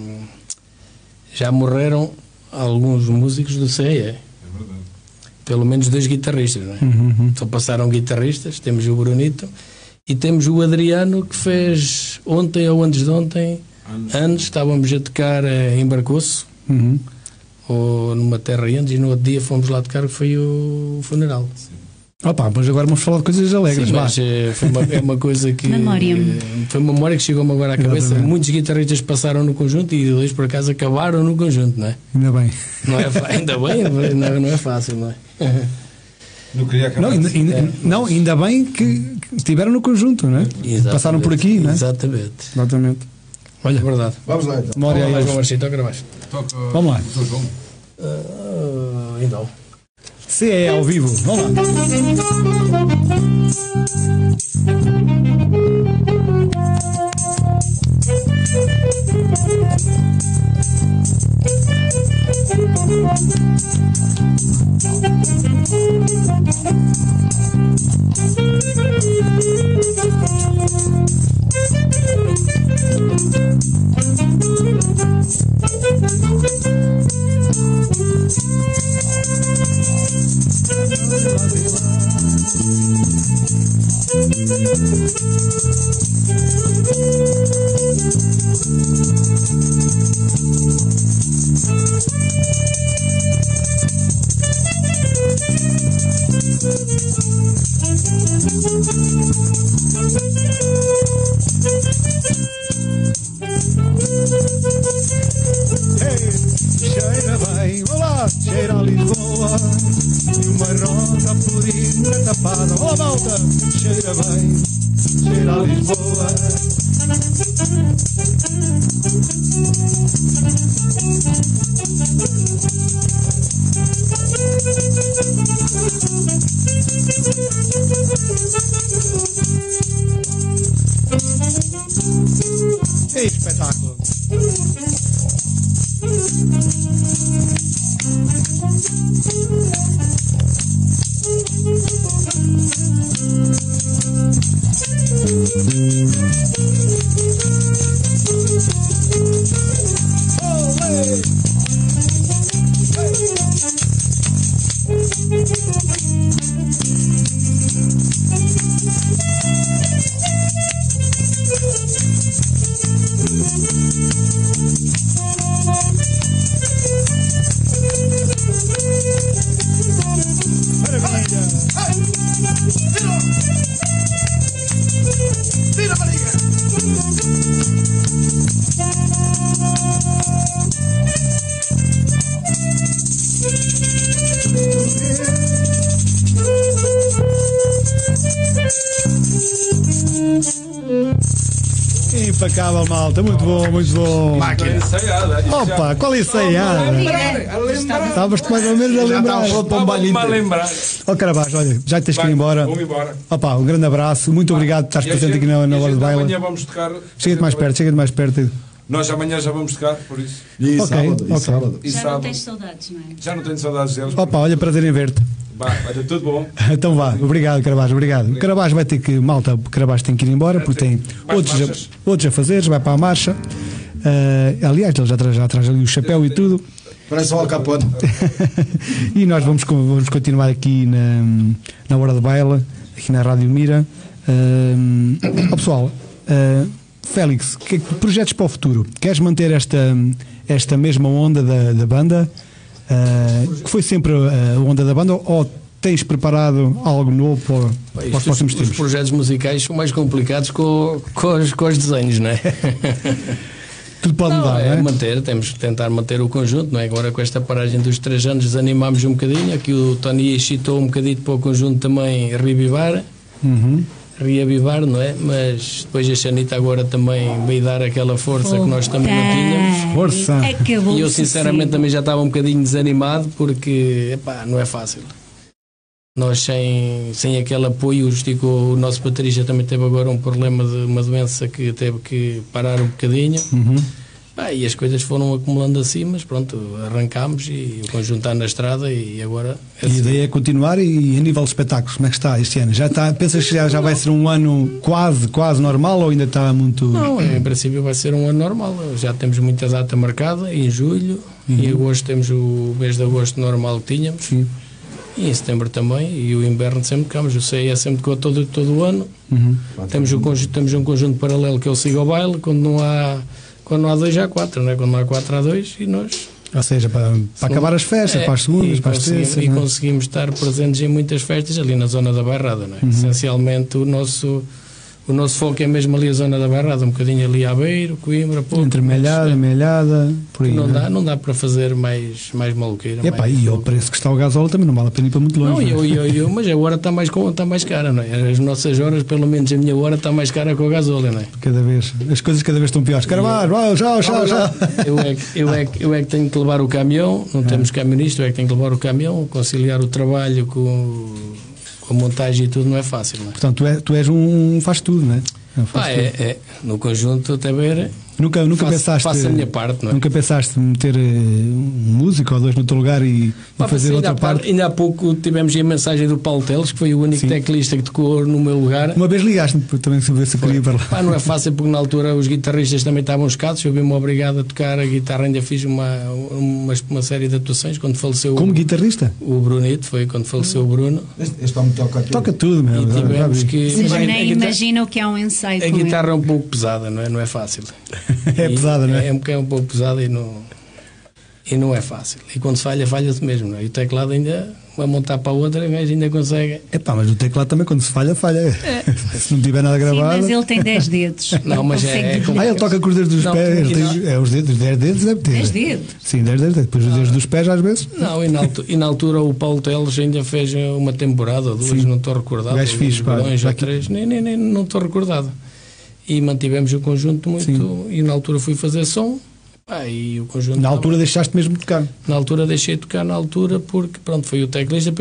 morreram alguns músicos do CAE. É verdade. Pelo menos 2 guitarristas, não é? Só passaram guitarristas. Temos o Brunito e temos o Adriano, que fez ontem ou antes de ontem anos. Estávamos a tocar em Barcoço, ou numa terra antes, e no outro dia fomos lá tocar, que foi o funeral. Opa, mas agora vamos falar de coisas alegres. Sim, mas foi uma coisa que foi uma memória que chegou-me agora à cabeça. Exatamente. Muitos guitarristas passaram no conjunto e 2 por acaso acabaram no conjunto, não é? Ainda bem. Ainda bem, não é fácil, não é? Não queria acabar. Ainda bem que estiveram no conjunto, não é? Exatamente. Passaram por aqui, não é? Exatamente. Olha, é verdade. Vamos lá então. Mais uma marchita, toca mais. Vamos lá. Então. Se é ao vivo, vamos lá. Cheira bem, olá, cheira a Lisboa e uma rosa florida tapada. Olá, malta, cheira bem, cheira a Lisboa. Que espetáculo! Olé! Impecável, malta. Muito bom, muito bom. Máquina ensaiada. Opa, qual é ensaiada? Estavas-te mais ou menos a lembrar. Estava-me a lembrar. Ó Carabás, olha, já tens que ir embora. Vamos embora. Opa, um grande abraço. Muito obrigado por estares presente aqui na hora de baile. Amanhã vamos tocar. Chega-te mais perto. Nós amanhã já vamos tocar, por isso. E Ok, sábado, ok. e sábado. E Já não sábado. tens saudades, não é? Já não tenho saudades deles. Opa, olha, prazer em ver-te. Vá, olha, tudo bom. Então vá, obrigado Carabás, obrigado. O Carabás vai ter que, malta, o Carabás tem que ir embora porque tem outros a fazer, vai para a marcha. Aliás, ele já traz ali o chapéu e tudo. Parece o Al Capone. E nós vamos continuar aqui na hora de baile, aqui na Rádio Mira. Pessoal, Félix, que projetos para o futuro? Queres manter esta mesma onda da banda? Que foi sempre a onda da banda, ou tens preparado algo novo para os próximos tempos? Os projetos musicais são mais complicados com os desenhos, não é? Tudo pode mudar, não é? Temos de tentar manter o conjunto, não é? Agora com esta paragem dos 3 anos desanimámos um bocadinho, aqui o Tony excitou um bocadinho para o conjunto também reavivar, não é? Mas depois a Xanita agora também veio dar aquela força que nós também não tínhamos. Força! E eu sinceramente também já estava um bocadinho desanimado porque, não é fácil. Nós sem aquele apoio, o nosso baterista também teve agora um problema de uma doença que teve que parar um bocadinho. E as coisas foram acumulando assim, mas pronto, arrancámos e o conjunto está na estrada e agora... E a ideia é continuar. E a nível de espetáculos, como é que está este ano? Pensas que já vai ser um ano quase normal ou ainda está muito... Não, em princípio vai ser um ano normal. Já temos muita data marcada, em julho, em agosto temos o mês de agosto normal que tínhamos. Sim. E em setembro também, e o inverno sempre tocamos. O CE é sempre todo o ano. Temos um conjunto paralelo que é o Siga ao Baile, quando não há 2 há 4, não é? Quando não há 4 há 2 e nós... Ou seja, para acabar as festas, para as segundas, para as terças... E conseguimos estar presentes em muitas festas ali na zona da Bairrada, não é? Essencialmente o nosso foco é mesmo ali a zona da Bairrada, um bocadinho ali a Aveiro, Coimbra, pouco. Entre Melhada, por aí. Não dá para fazer mais maluqueira. E ao preço que está o gasóleo também não vale a pena ir para muito longe. Não, mas a hora está mais cara, não é? As nossas horas, pelo menos a minha hora, está mais cara que o gasóleo, não é? As coisas cada vez estão piores. Carvalho, tchau. Eu é que tenho que levar o caminhão, não temos camionista, eu é que tenho que levar o caminhão, conciliar o trabalho com a montagem e tudo não é fácil, não é? Portanto, tu és faz tudo, não é? No conjunto até ver. Nunca pensaste. Faço a minha parte, não é? Nunca pensaste meter um músico ou 2 no teu lugar e fazer outra parte? Ainda há pouco tivemos a mensagem do Paulo Teles, que foi o único teclista que tocou no meu lugar. Uma vez ligaste-me para também saber se queria para lá. Não é fácil porque na altura os guitarristas também estavam escassos. Eu vi-me obrigado a tocar a guitarra. Ainda fiz uma série de atuações quando faleceu. Como guitarrista? O Brunito, foi quando faleceu o Bruno. Este homem toca tudo, meu. E tivemos que. Nem imagina o que é um ensaio. A guitarra é um pouco pesada, não é? Não é fácil. É pesada, não é? É um pouco pesada e não é fácil. E quando se falha-se mesmo, não é? E o teclado ainda vai montar para a outra, mas ainda consegue. Mas o teclado também, quando se falha. Se não tiver nada gravado. Sim, mas ele tem 10 dedos. Não, mas ele toca com os dedos dos pés. Os dedos, 10 dedos deve ter. 10 dedos? Sim, 10 dedos. Depois os dedos dos pés, às vezes. Não, e na altura o Paulo Teles ainda fez uma temporada ou 2, não estou recordado. Gajo fixe, pá. 2 ou 3, nem não estou recordado. E mantivemos o conjunto muito. Sim. E na altura fui fazer som. E o conjunto na altura deixaste mesmo de tocar? Na altura deixei de tocar, porque pronto, foi o teclista.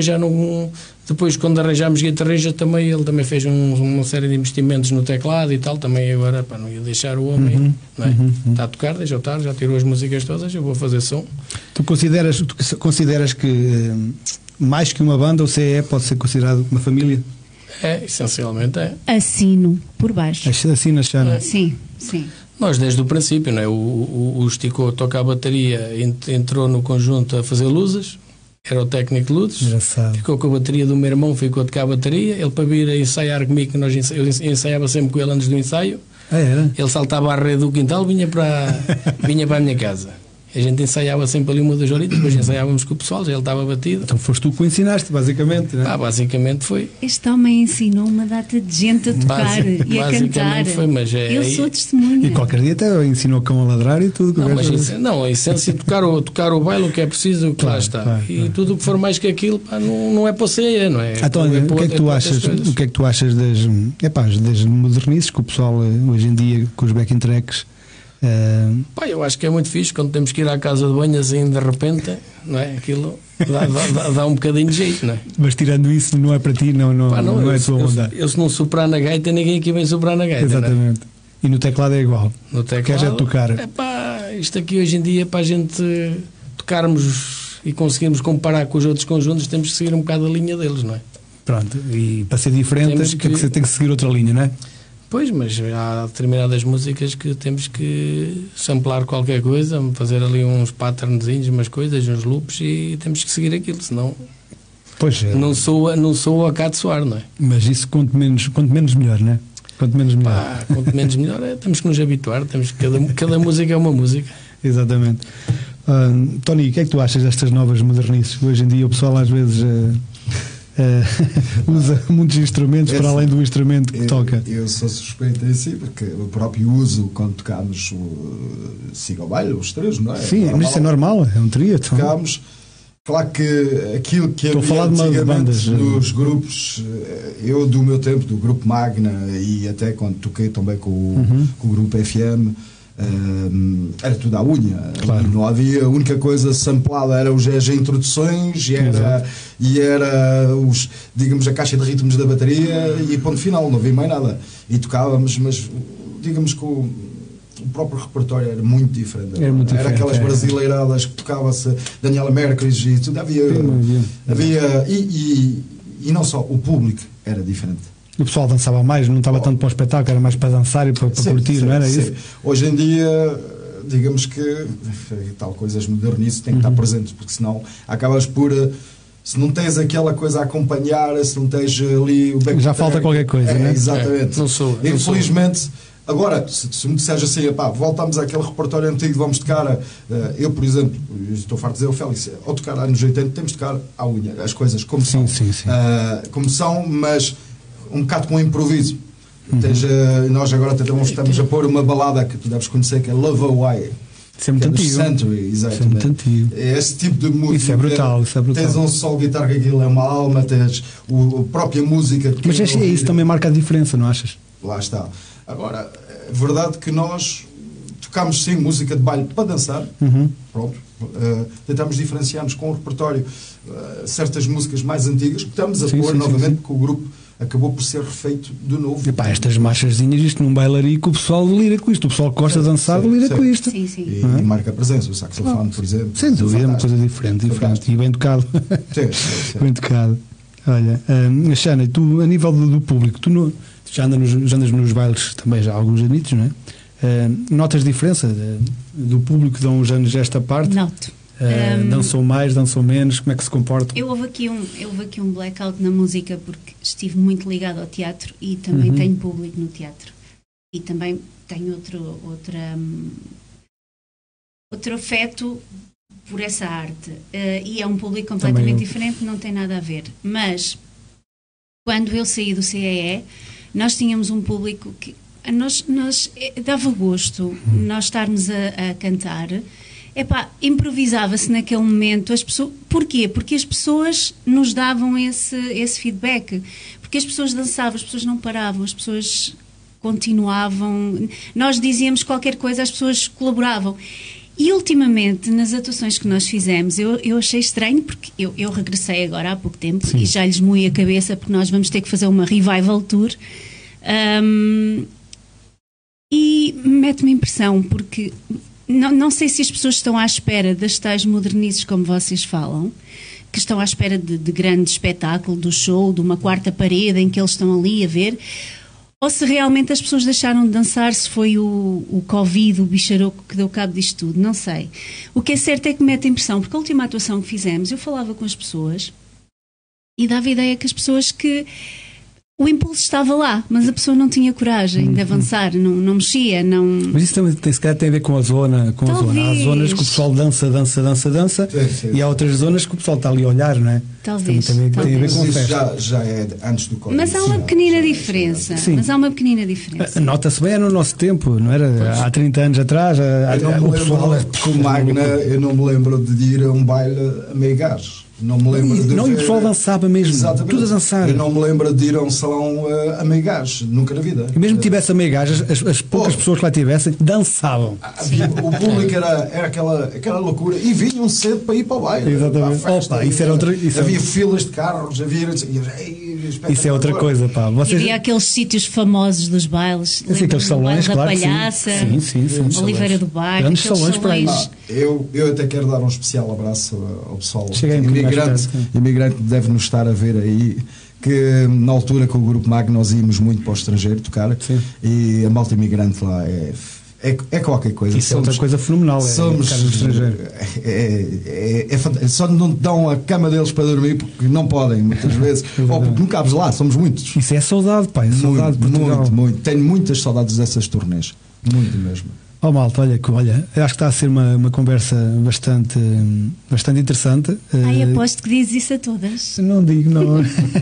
Depois quando arranjámos guitarrista também, ele também fez uma série de investimentos no teclado e tal. Também agora não ia deixar o homem, não é? Está a tocar, deixa eu estar, já tirou as músicas todas, eu vou fazer som. Tu consideras que mais que uma banda, o CE pode ser considerado uma família? Essencialmente é. Assino por baixo. Assina, Xana? Sim. Nós desde o princípio, não é? O Stico toca a bateria, entrou no conjunto a fazer luzes, era o técnico de luzes. Engraçado. Ficou com a bateria do meu irmão, ficou a tocar a bateria. Ele para vir a ensaiar comigo, eu ensaiava sempre com ele antes do ensaio. Era? Ele saltava à rede do quintal, vinha para a minha casa. A gente ensaiava sempre ali 1 ou 2 horitas, depois ensaiávamos com o pessoal, já ele estava batido. Então foste tu que o ensinaste, basicamente, não é? Basicamente foi. Este homem ensinou uma data de gente a tocar e a cantar. Foi, mas eu sou testemunha. E qualquer dia até ensinou cão a ladrar e tudo. Não, a essência de tocar o baile, o que é preciso, o que lá está. Claro. E tudo o que for mais que aquilo, não é passeia, não é? Então, o que é que tu achas? O que é que tu achas das modernices que o pessoal hoje em dia com os backing tracks? Eu acho que é muito fixe quando temos que ir à casa de banho assim de repente, não é? Aquilo dá um bocadinho de jeito, não é? Mas tirando isso, não é para ti, não é a tua onda. Eu se não soprar na gaita, ninguém aqui vem soprar na gaita. Exatamente. E no teclado é igual. No teclado, queres é tocar. Isto aqui hoje em dia, para a gente tocarmos e conseguirmos comparar com os outros conjuntos, temos que seguir um bocado a linha deles, não é? Pronto, e para ser diferente tem que seguir outra linha, não é? Pois, mas há determinadas músicas que temos que samplar qualquer coisa, fazer ali uns patternzinhos, umas coisas, uns loops, e temos que seguir aquilo, senão não sou a cá de soar, não é? Mas isso quanto menos melhor, não é? Quanto menos melhor. Temos que nos habituar, cada música é uma música. Exatamente. Tony, o que é que tu achas destas novas modernices? Hoje em dia o pessoal às vezes usa muitos instrumentos para além do instrumento que toca. Eu sou suspeito em si, porque o próprio uso, quando tocámos o Siga ao Baile, os três, não é? Sim, mas isso é normal, é um trio. Tocámos. Claro que aquilo que estou a falar de bandas nos grupos, eu do meu tempo, do grupo Magna, e até quando toquei também com o grupo FM, era tudo à unha. Claro. Não havia, a única coisa samplada era as introduções e era os, digamos, a caixa de ritmos da bateria e ponto final, não havia mais nada. E tocávamos, mas digamos que o próprio repertório era muito diferente. Era aquelas brasileiradas que tocava-se Daniela Mercury e tudo. Havia e não só, o público era diferente. O pessoal dançava mais, não estava tanto para o espetáculo, era mais para dançar e para curtir, não era isso? Hoje em dia, digamos que tal coisa, as modernices têm que estar presentes, porque senão acabas por, se não tens aquela coisa a acompanhar, se não tens ali o back. Já falta qualquer coisa, não é? Exatamente. Não sou. Infelizmente. Agora, se me disseres assim, voltamos àquele repertório antigo, vamos tocar, eu, por exemplo, estou farto de dizer ao Félix, ao tocar anos 80, temos de tocar à unha, as coisas como são. Como são, mas um bocado com improviso. Nós agora estamos a pôr uma balada que tu deves conhecer, que é Love Hawaii. Isso é muito antigo. Century, exatamente. Isso é muito antigo. Esse tipo de música. Isso é brutal. Tens um solo de guitarra que aquilo é uma alma, tens a própria música. Mas isso também marca a diferença, não achas? Lá está. Agora, é verdade que nós tocámos sim música de baile para dançar, pronto, tentamos diferenciar-nos com o repertório certas músicas mais antigas que estamos a pôr novamente, porque o grupo acabou por ser refeito de novo. Estas marchazinhas, isto num bailarico, o pessoal lira com isto, o pessoal que gosta de dançar lira com isto. E marca a presença, o saxofone, por exemplo. Sem dúvida, é uma coisa diferente e bem tocado. Bem tocado. Olha, Xana, tu, a nível do público, tu já andas nos bailes também já há alguns anitos, não é? Notas diferença do público que dão os anos esta parte? Noto. Dançam mais, dançam menos, como é que se comportam? Houve aqui um blackout na música porque estive muito ligado ao teatro e também tenho público no teatro. E também tenho outro afeto por essa arte. E é um público completamente diferente, não tem nada a ver. Mas, quando eu saí do CEE, nós tínhamos um público que nós dava gosto nós estarmos a cantar. Improvisava-se naquele momento. Porquê? Porque as pessoas nos davam esse feedback. Porque as pessoas dançavam, as pessoas não paravam, as pessoas continuavam. Nós dizíamos qualquer coisa, as pessoas colaboravam. E ultimamente, nas atuações que nós fizemos, eu achei estranho, porque eu regressei agora há pouco tempo e já lhes moí a cabeça, porque nós vamos ter que fazer uma revival tour. E mete-me impressão, porque não sei se as pessoas estão à espera das tais modernices, como vocês falam, que estão à espera de grande espetáculo, do show, de uma quarta parede em que eles estão ali a ver, ou se realmente as pessoas deixaram de dançar, se foi o Covid, o bicharoco que deu cabo disto tudo, não sei. O que é certo é que me mete impressão, porque a última atuação que fizemos, eu falava com as pessoas e dava a ideia que as pessoas que o impulso estava lá, mas a pessoa não tinha coragem de avançar, não mexia, não... Mas isso também se calhar tem a ver com a zona. Há zonas que o pessoal dança, Sim. e há outras zonas que o pessoal está ali a olhar, não é? Talvez. Também tem a ver com a Isso festa. já é antes do Covid. Mas há uma pequenina diferença. Sim. Mas há uma pequenina diferença. Nota-se bem, é no nosso tempo, não era? Há 30 anos atrás, Eu não me lembro, com o Magna, eu não me lembro de ir a um baile a meio gás. Não me lembro de não, ver... e o pessoal dançava mesmo. Exatamente. Tudo a dançar. Eu não me lembro de ir a um salão a meio gás, nunca na vida. E mesmo que tivesse a meio gás, as poucas pessoas que lá tivessem dançavam. O público era aquela loucura e vinham cedo para ir para o baile. Exatamente. Para a festa. Opa, isso era outra, havia filas de carros, havia. Isso é outra coisa, pá. Vocês... E havia aqueles sítios famosos dos bailes. Assim, aqueles salões, da claro. Palhaça, Sim. Oliveira do Bairro. Grandes salões para aí. Eu até quero dar um especial abraço ao pessoal imigrante que deve nos estar a ver aí, que na altura com o Grupo Magno nós íamos muito para o estrangeiro tocar. Sim. E a malta imigrante lá é qualquer coisa. Isso é outra coisa fenomenal. Somos no estrangeiro. Só não dão a cama deles para dormir porque não podem muitas vezes, ou porque não cabes lá, somos muitos. Isso é saudade, pai. Saudade de Portugal. Muito. Tenho muitas saudades dessas turnês, muito mesmo. Oh, malta, olha, eu acho que está a ser uma conversa bastante interessante. Ai, aposto que dizes isso a todas. Não digo, não.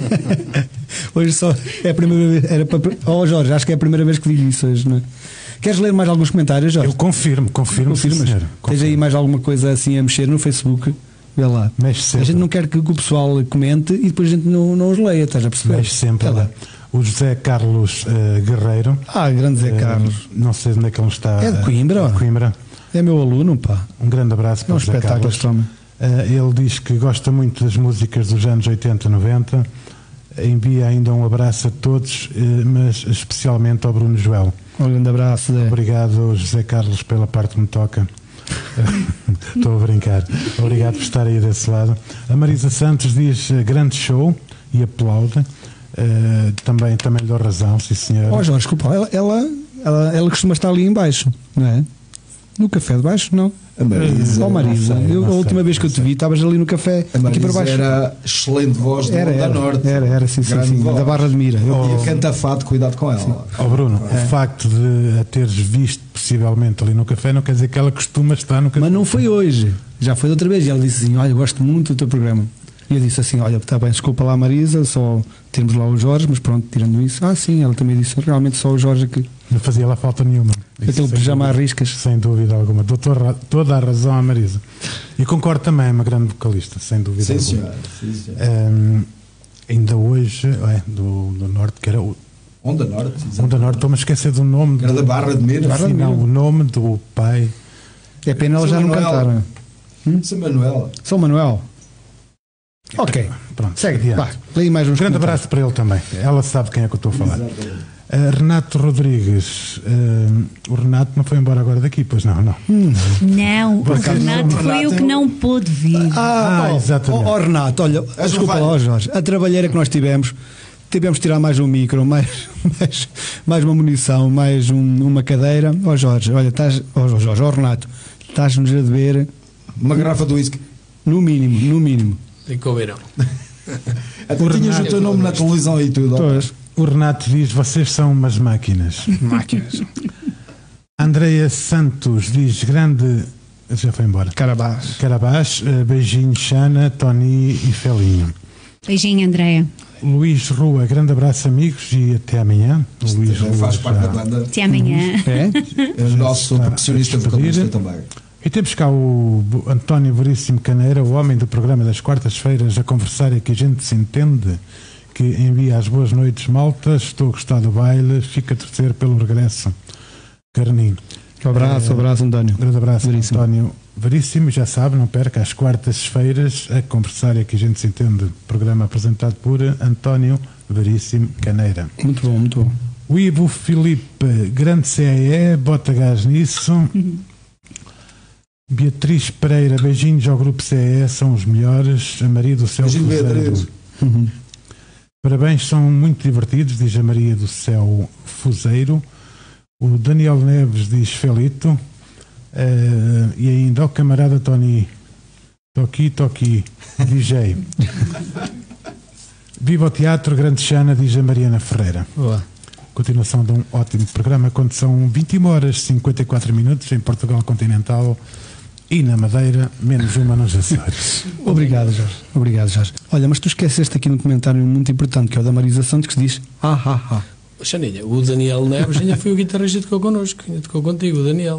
Hoje só é a primeira vez. Jorge, acho que é a primeira vez que digo isso hoje, não é? Queres ler mais alguns comentários, Jorge? Eu confirmo. Confirmas? Senhor. Tens aí mais alguma coisa assim a mexer no Facebook? Vê lá. Mexe sempre. A gente não quer que o pessoal comente e depois a gente não os leia, estás a perceber? Mexe sempre lá. O José Carlos Guerreiro. Grande José Carlos. Não sei onde é que ele está. É de Coimbra? É meu aluno, pá. Um grande abraço para o José Carlos. Ele diz que gosta muito das músicas dos anos 80 e 90. Envia ainda um abraço a todos, mas especialmente ao Bruno Joel. Um grande abraço, Zé. Obrigado, José Carlos, pela parte que me toca. Estou a brincar. Obrigado por estar aí desse lado. A Marisa Santos diz grande show e aplaude. Também lhe dou razão, sim senhor. Jorge, desculpa, ela costuma estar ali em baixo, não é? No café de baixo, não? A Marisa. Marisa. A última vez que eu te vi, estavas ali no café, aqui para baixo. Era excelente voz da Norte. Era, sim, da Barra de Mira. E canta fado, cuidado com ela. Bruno, o facto de a teres visto possivelmente ali no café não quer dizer que ela costuma estar no café. Mas não foi hoje, já foi outra vez. E ela disse assim: olha, gosto muito do teu programa. E eu disse assim: olha, está bem, desculpa lá, Marisa, só temos lá o Jorge, mas pronto, tirando isso. Sim, ela também disse: realmente só o Jorge aqui. Não fazia lá falta nenhuma. Aquele pijama a riscas. Sem dúvida alguma. Dou toda a razão à Marisa. E concordo também, é uma grande vocalista, sem dúvida alguma. Sim. Ainda hoje, do Norte, que era o. Onda Norte. Onda Norte, estou-me a esquecer do nome. Era da Barra de Mira. O nome do pai. É pena ela já não cantar. São Manuel. Ok, pronto. Segue. Leia mais uns grande abraço para ele também. Ela sabe quem é que eu estou a falar. Renato Rodrigues. O Renato não foi embora agora daqui, pois não? Não, o Renato foi o que não pôde vir. Exatamente. Renato, olha, desculpa lá, Jorge. A trabalheira que nós tivemos de tirar mais um micro, mais uma munição, mais uma cadeira. Jorge, olha, Renato, estás-nos a dever uma garrafa de whisky. No mínimo. E coubeirão. Até tinhas o teu nome na televisão e tudo. O Renato diz: vocês são umas máquinas. Andreia Santos diz: grande. Já foi embora. Carabás. Beijinho, Xana, Tony e Felinho. Beijinho, Andreia. Luís Rua, grande abraço, amigos, e até amanhã. Luís Rua faz parte da banda. Até amanhã. É o nosso percussionista vocalista também. E temos cá o António Veríssimo Caneira, o homem do programa das quartas-feiras, a conversar e que a gente se entende, que envia as boas noites, malta. Estou a gostar do baile, fica a torcer pelo regresso. Carninho. Abraço, António. Grande abraço, Veríssimo. António Veríssimo. Já sabe, não perca, às quartas-feiras, a conversar e que a gente se entende, programa apresentado por António Veríssimo Caneira. Muito bom. O Ivo Filipe, grande CAE, bota gás nisso. Beatriz Pereira, beijinhos ao grupo CE, são os melhores. A Maria do Céu Fuzeiro. Parabéns, são muito divertidos, diz a Maria do Céu Fuzeiro. O Daniel Neves diz Felito. E ainda o camarada Tony. Toqui, DJ. Viva o teatro, grande Xana, diz a Mariana Ferreira. Boa. Continuação de um ótimo programa, quando são 21h54 em Portugal continental e na Madeira, menos uma nos Açores. Obrigado, Jorge. Obrigado, Jorge. Olha, mas tu esqueceste aqui num comentário muito importante, que é o da Marisa Santos, que se diz Xaninha, o Daniel Neves ainda foi o guitarrista que tocou connosco, ainda tocou contigo, o Daniel.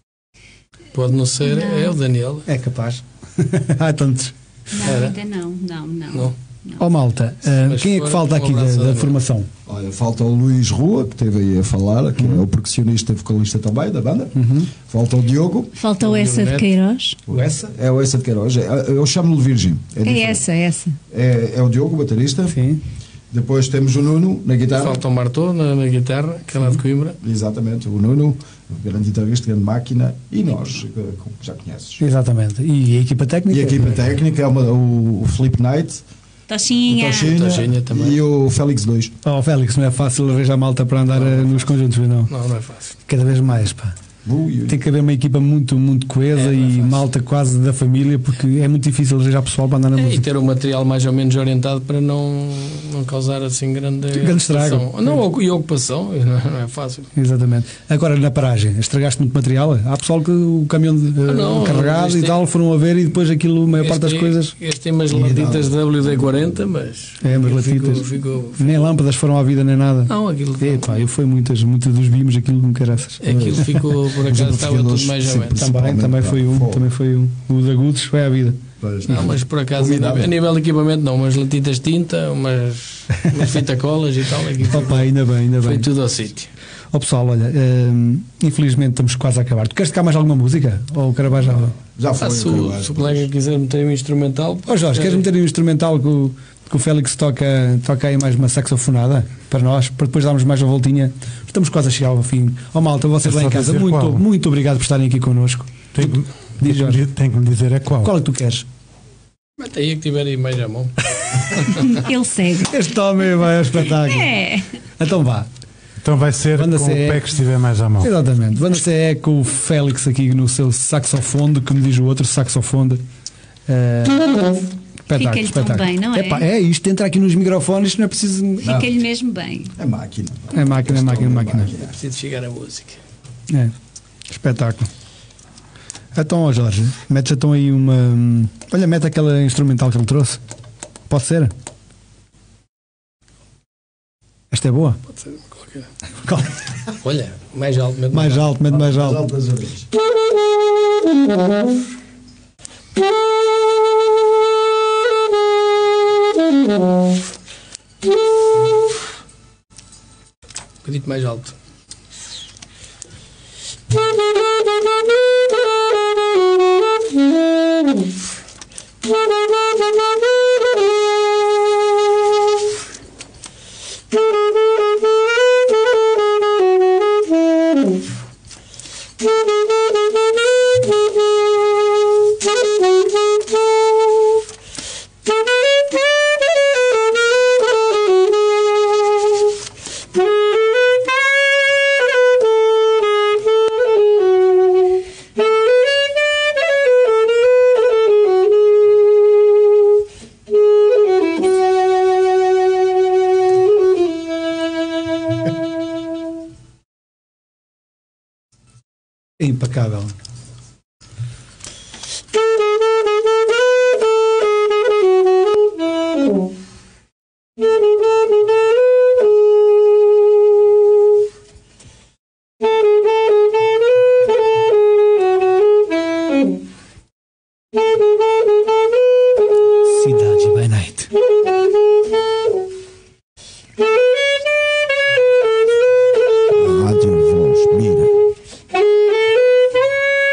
Pode não ser, não. É o Daniel. É capaz. Há tantos. Não, ainda não. Ó malta, quem é que falta aqui da formação? Olha, falta o Luís Rua, que esteve aí a falar, que é o percussionista e vocalista também da banda. Falta o Diogo. Falta o Essa de Queiroz. O Essa? É o Essa de Queiroz. Eu chamo-lhe Virgem. É essa. É o Diogo, o baterista. Sim. Depois temos o Nuno na guitarra. Falta o Martô na guitarra, que é lá de Coimbra. Exatamente, o Nuno, o grande guitarrista, grande máquina, e nós, que já conheces. Exatamente. E a equipa técnica? E a equipa técnica é o Felipe Knight. Toshinha também. E o Félix 2. O Félix, não é fácil arranjar malta para andar nos conjuntos, não? Não é fácil. Cada vez mais, pá. Tem que haver uma equipa muito, muito coesa e malta quase da família, porque é muito difícil arranjar pessoal para andar na música. E ter o material mais ou menos orientado para não causar assim grande estrago. Não, e ocupação, não é fácil. Exatamente. Agora na paragem, estragaste muito material? Há pessoal que o caminhão carregado e tal foram a ver e depois aquilo, a maior parte das coisas. Este tem umas latitas WD-40, mas. Umas latitas. Nem lâmpadas foram à vida nem nada. Não, aquilo. Eu fui muitos dos vimos, aquilo com caraças. Aquilo ficou. Por acaso estava tudo mais ou menos. Também foi um. O da Gudes foi à vida. Não, mas por acaso, a nível de equipamento, não. Umas latitas de tinta, umas fita-colas e tal. Opa, ainda bem. Foi tudo ao sítio. Ó pessoal, olha, infelizmente estamos quase a acabar. Tu queres tocar mais alguma música? Ou o Carabás já foi? Se o colega quiser meter um instrumental. Ó Jorge, queres meter um instrumental que o Félix toca aí mais uma saxofonada para nós, para depois darmos mais uma voltinha? Estamos quase a chegar ao fim. Ó malta, vocês lá em casa, muito obrigado por estarem aqui connosco. Tem que me dizer é qual. Qual é que tu queres? Mete aí que tiver aí mais à mão. Ele segue. Este homem vai ao espetáculo. Então vá. Então vai ser com o pé que estiver mais à mão. Exatamente. Banda CE com o Félix aqui no seu saxofone, como diz o outro, saxofone. Fica-lhe tão bem, não é? Isto entra aqui nos microfones, não é preciso. Fica-lhe mesmo bem. É máquina. É máquina. É preciso chegar à música. Espetáculo. Então, Jorge, metes então aí uma. Olha, mete aquela instrumental que ele trouxe. Pode ser? Esta é boa? Pode ser, qualquer. Olha, mais alto, mete mais alto. Mais alto. Um bocadinho mais alto. Impecável. Cidade by Night. Rádio Voz Mira.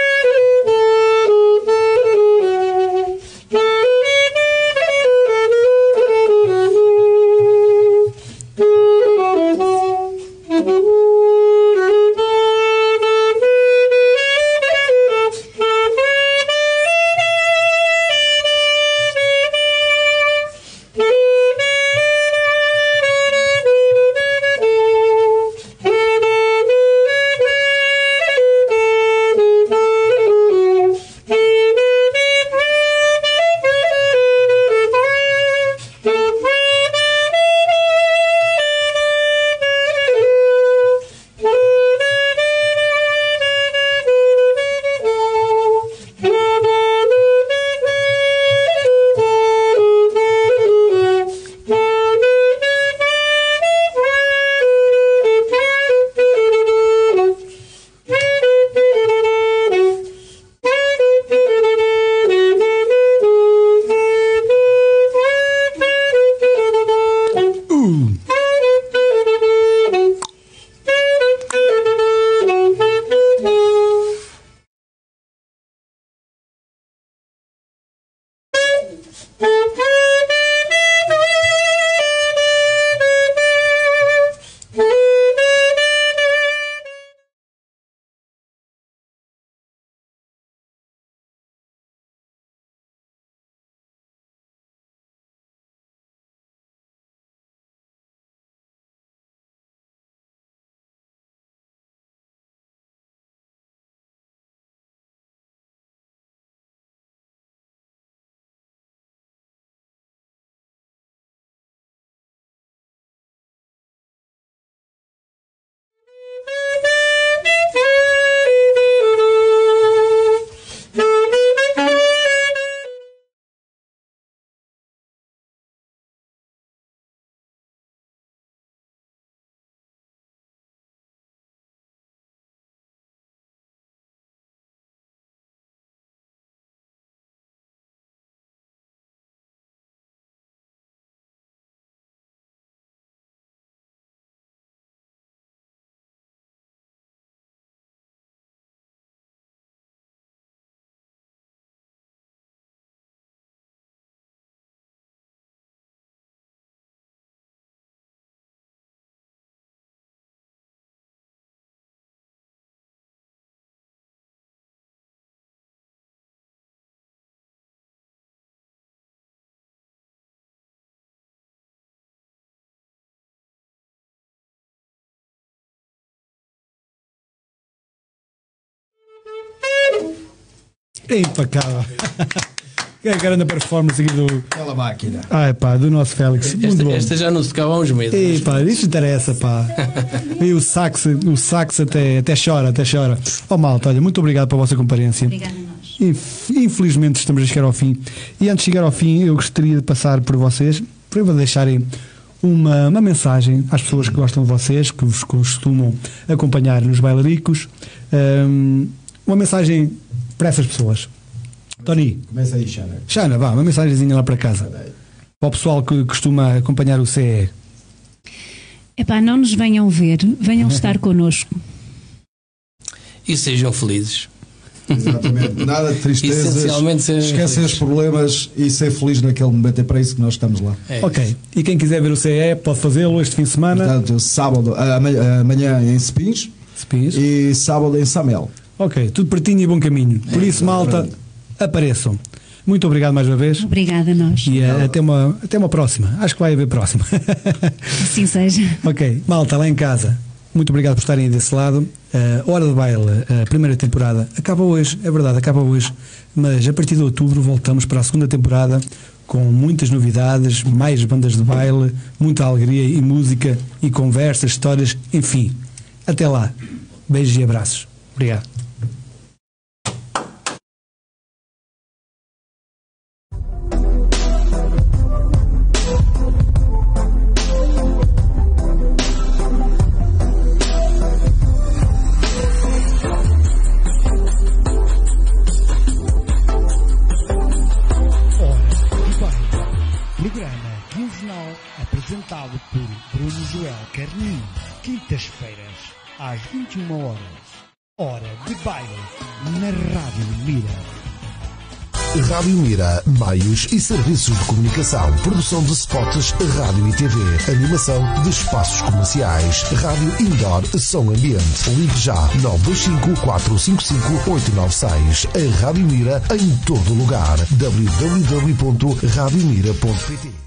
É impecável. Que é a grande performance aqui do. Aquela máquina. Do nosso Félix. Esta já não se tocava há uns meses. Isso interessa, pá. E o sax até chora. Oh, malta, olha, muito obrigado pela vossa comparência. Obrigada a nós. Infelizmente estamos a chegar ao fim. E antes de chegar ao fim, eu gostaria de passar por vocês para deixarem uma mensagem às pessoas que gostam de vocês, que vos costumam acompanhar nos bailaricos. Uma mensagem para essas pessoas. Tony. Começa aí, Xana. Xana, vá, uma mensagenzinha lá para casa. Para o pessoal que costuma acompanhar o CE. Não nos venham ver, venham estar connosco. E sejam felizes. Exatamente. Nada de tristezas. Essencialmente esquecer os problemas e ser feliz naquele momento. É para isso que nós estamos lá. Ok. E quem quiser ver o CE pode fazê-lo este fim de semana. Portanto, sábado, amanhã em Spins e sábado em Samel. Ok, tudo pertinho e bom caminho. Por isso, malta, apareçam. Muito obrigado mais uma vez. Obrigada a nós. E até uma próxima. Acho que vai haver próxima. Assim seja. Ok, malta, lá em casa. Muito obrigado por estarem aí desse lado. Hora de Baile, a primeira temporada, acaba hoje, é verdade, acaba hoje. Mas a partir de outubro voltamos para a segunda temporada com muitas novidades, mais bandas de baile, muita alegria e música e conversas, histórias, enfim. Até lá. Beijos e abraços. Obrigado. Apresentado por Bruno Joel Carninho, quintas-feiras, às 21 horas. Hora de Baile, na Rádio Mira. Rádio Mira, meios e serviços de comunicação, produção de spots, rádio e TV, animação de espaços comerciais, rádio indoor, som ambiente. Ligue já 925-455-896. A Rádio Mira em todo lugar. www.radiomira.pt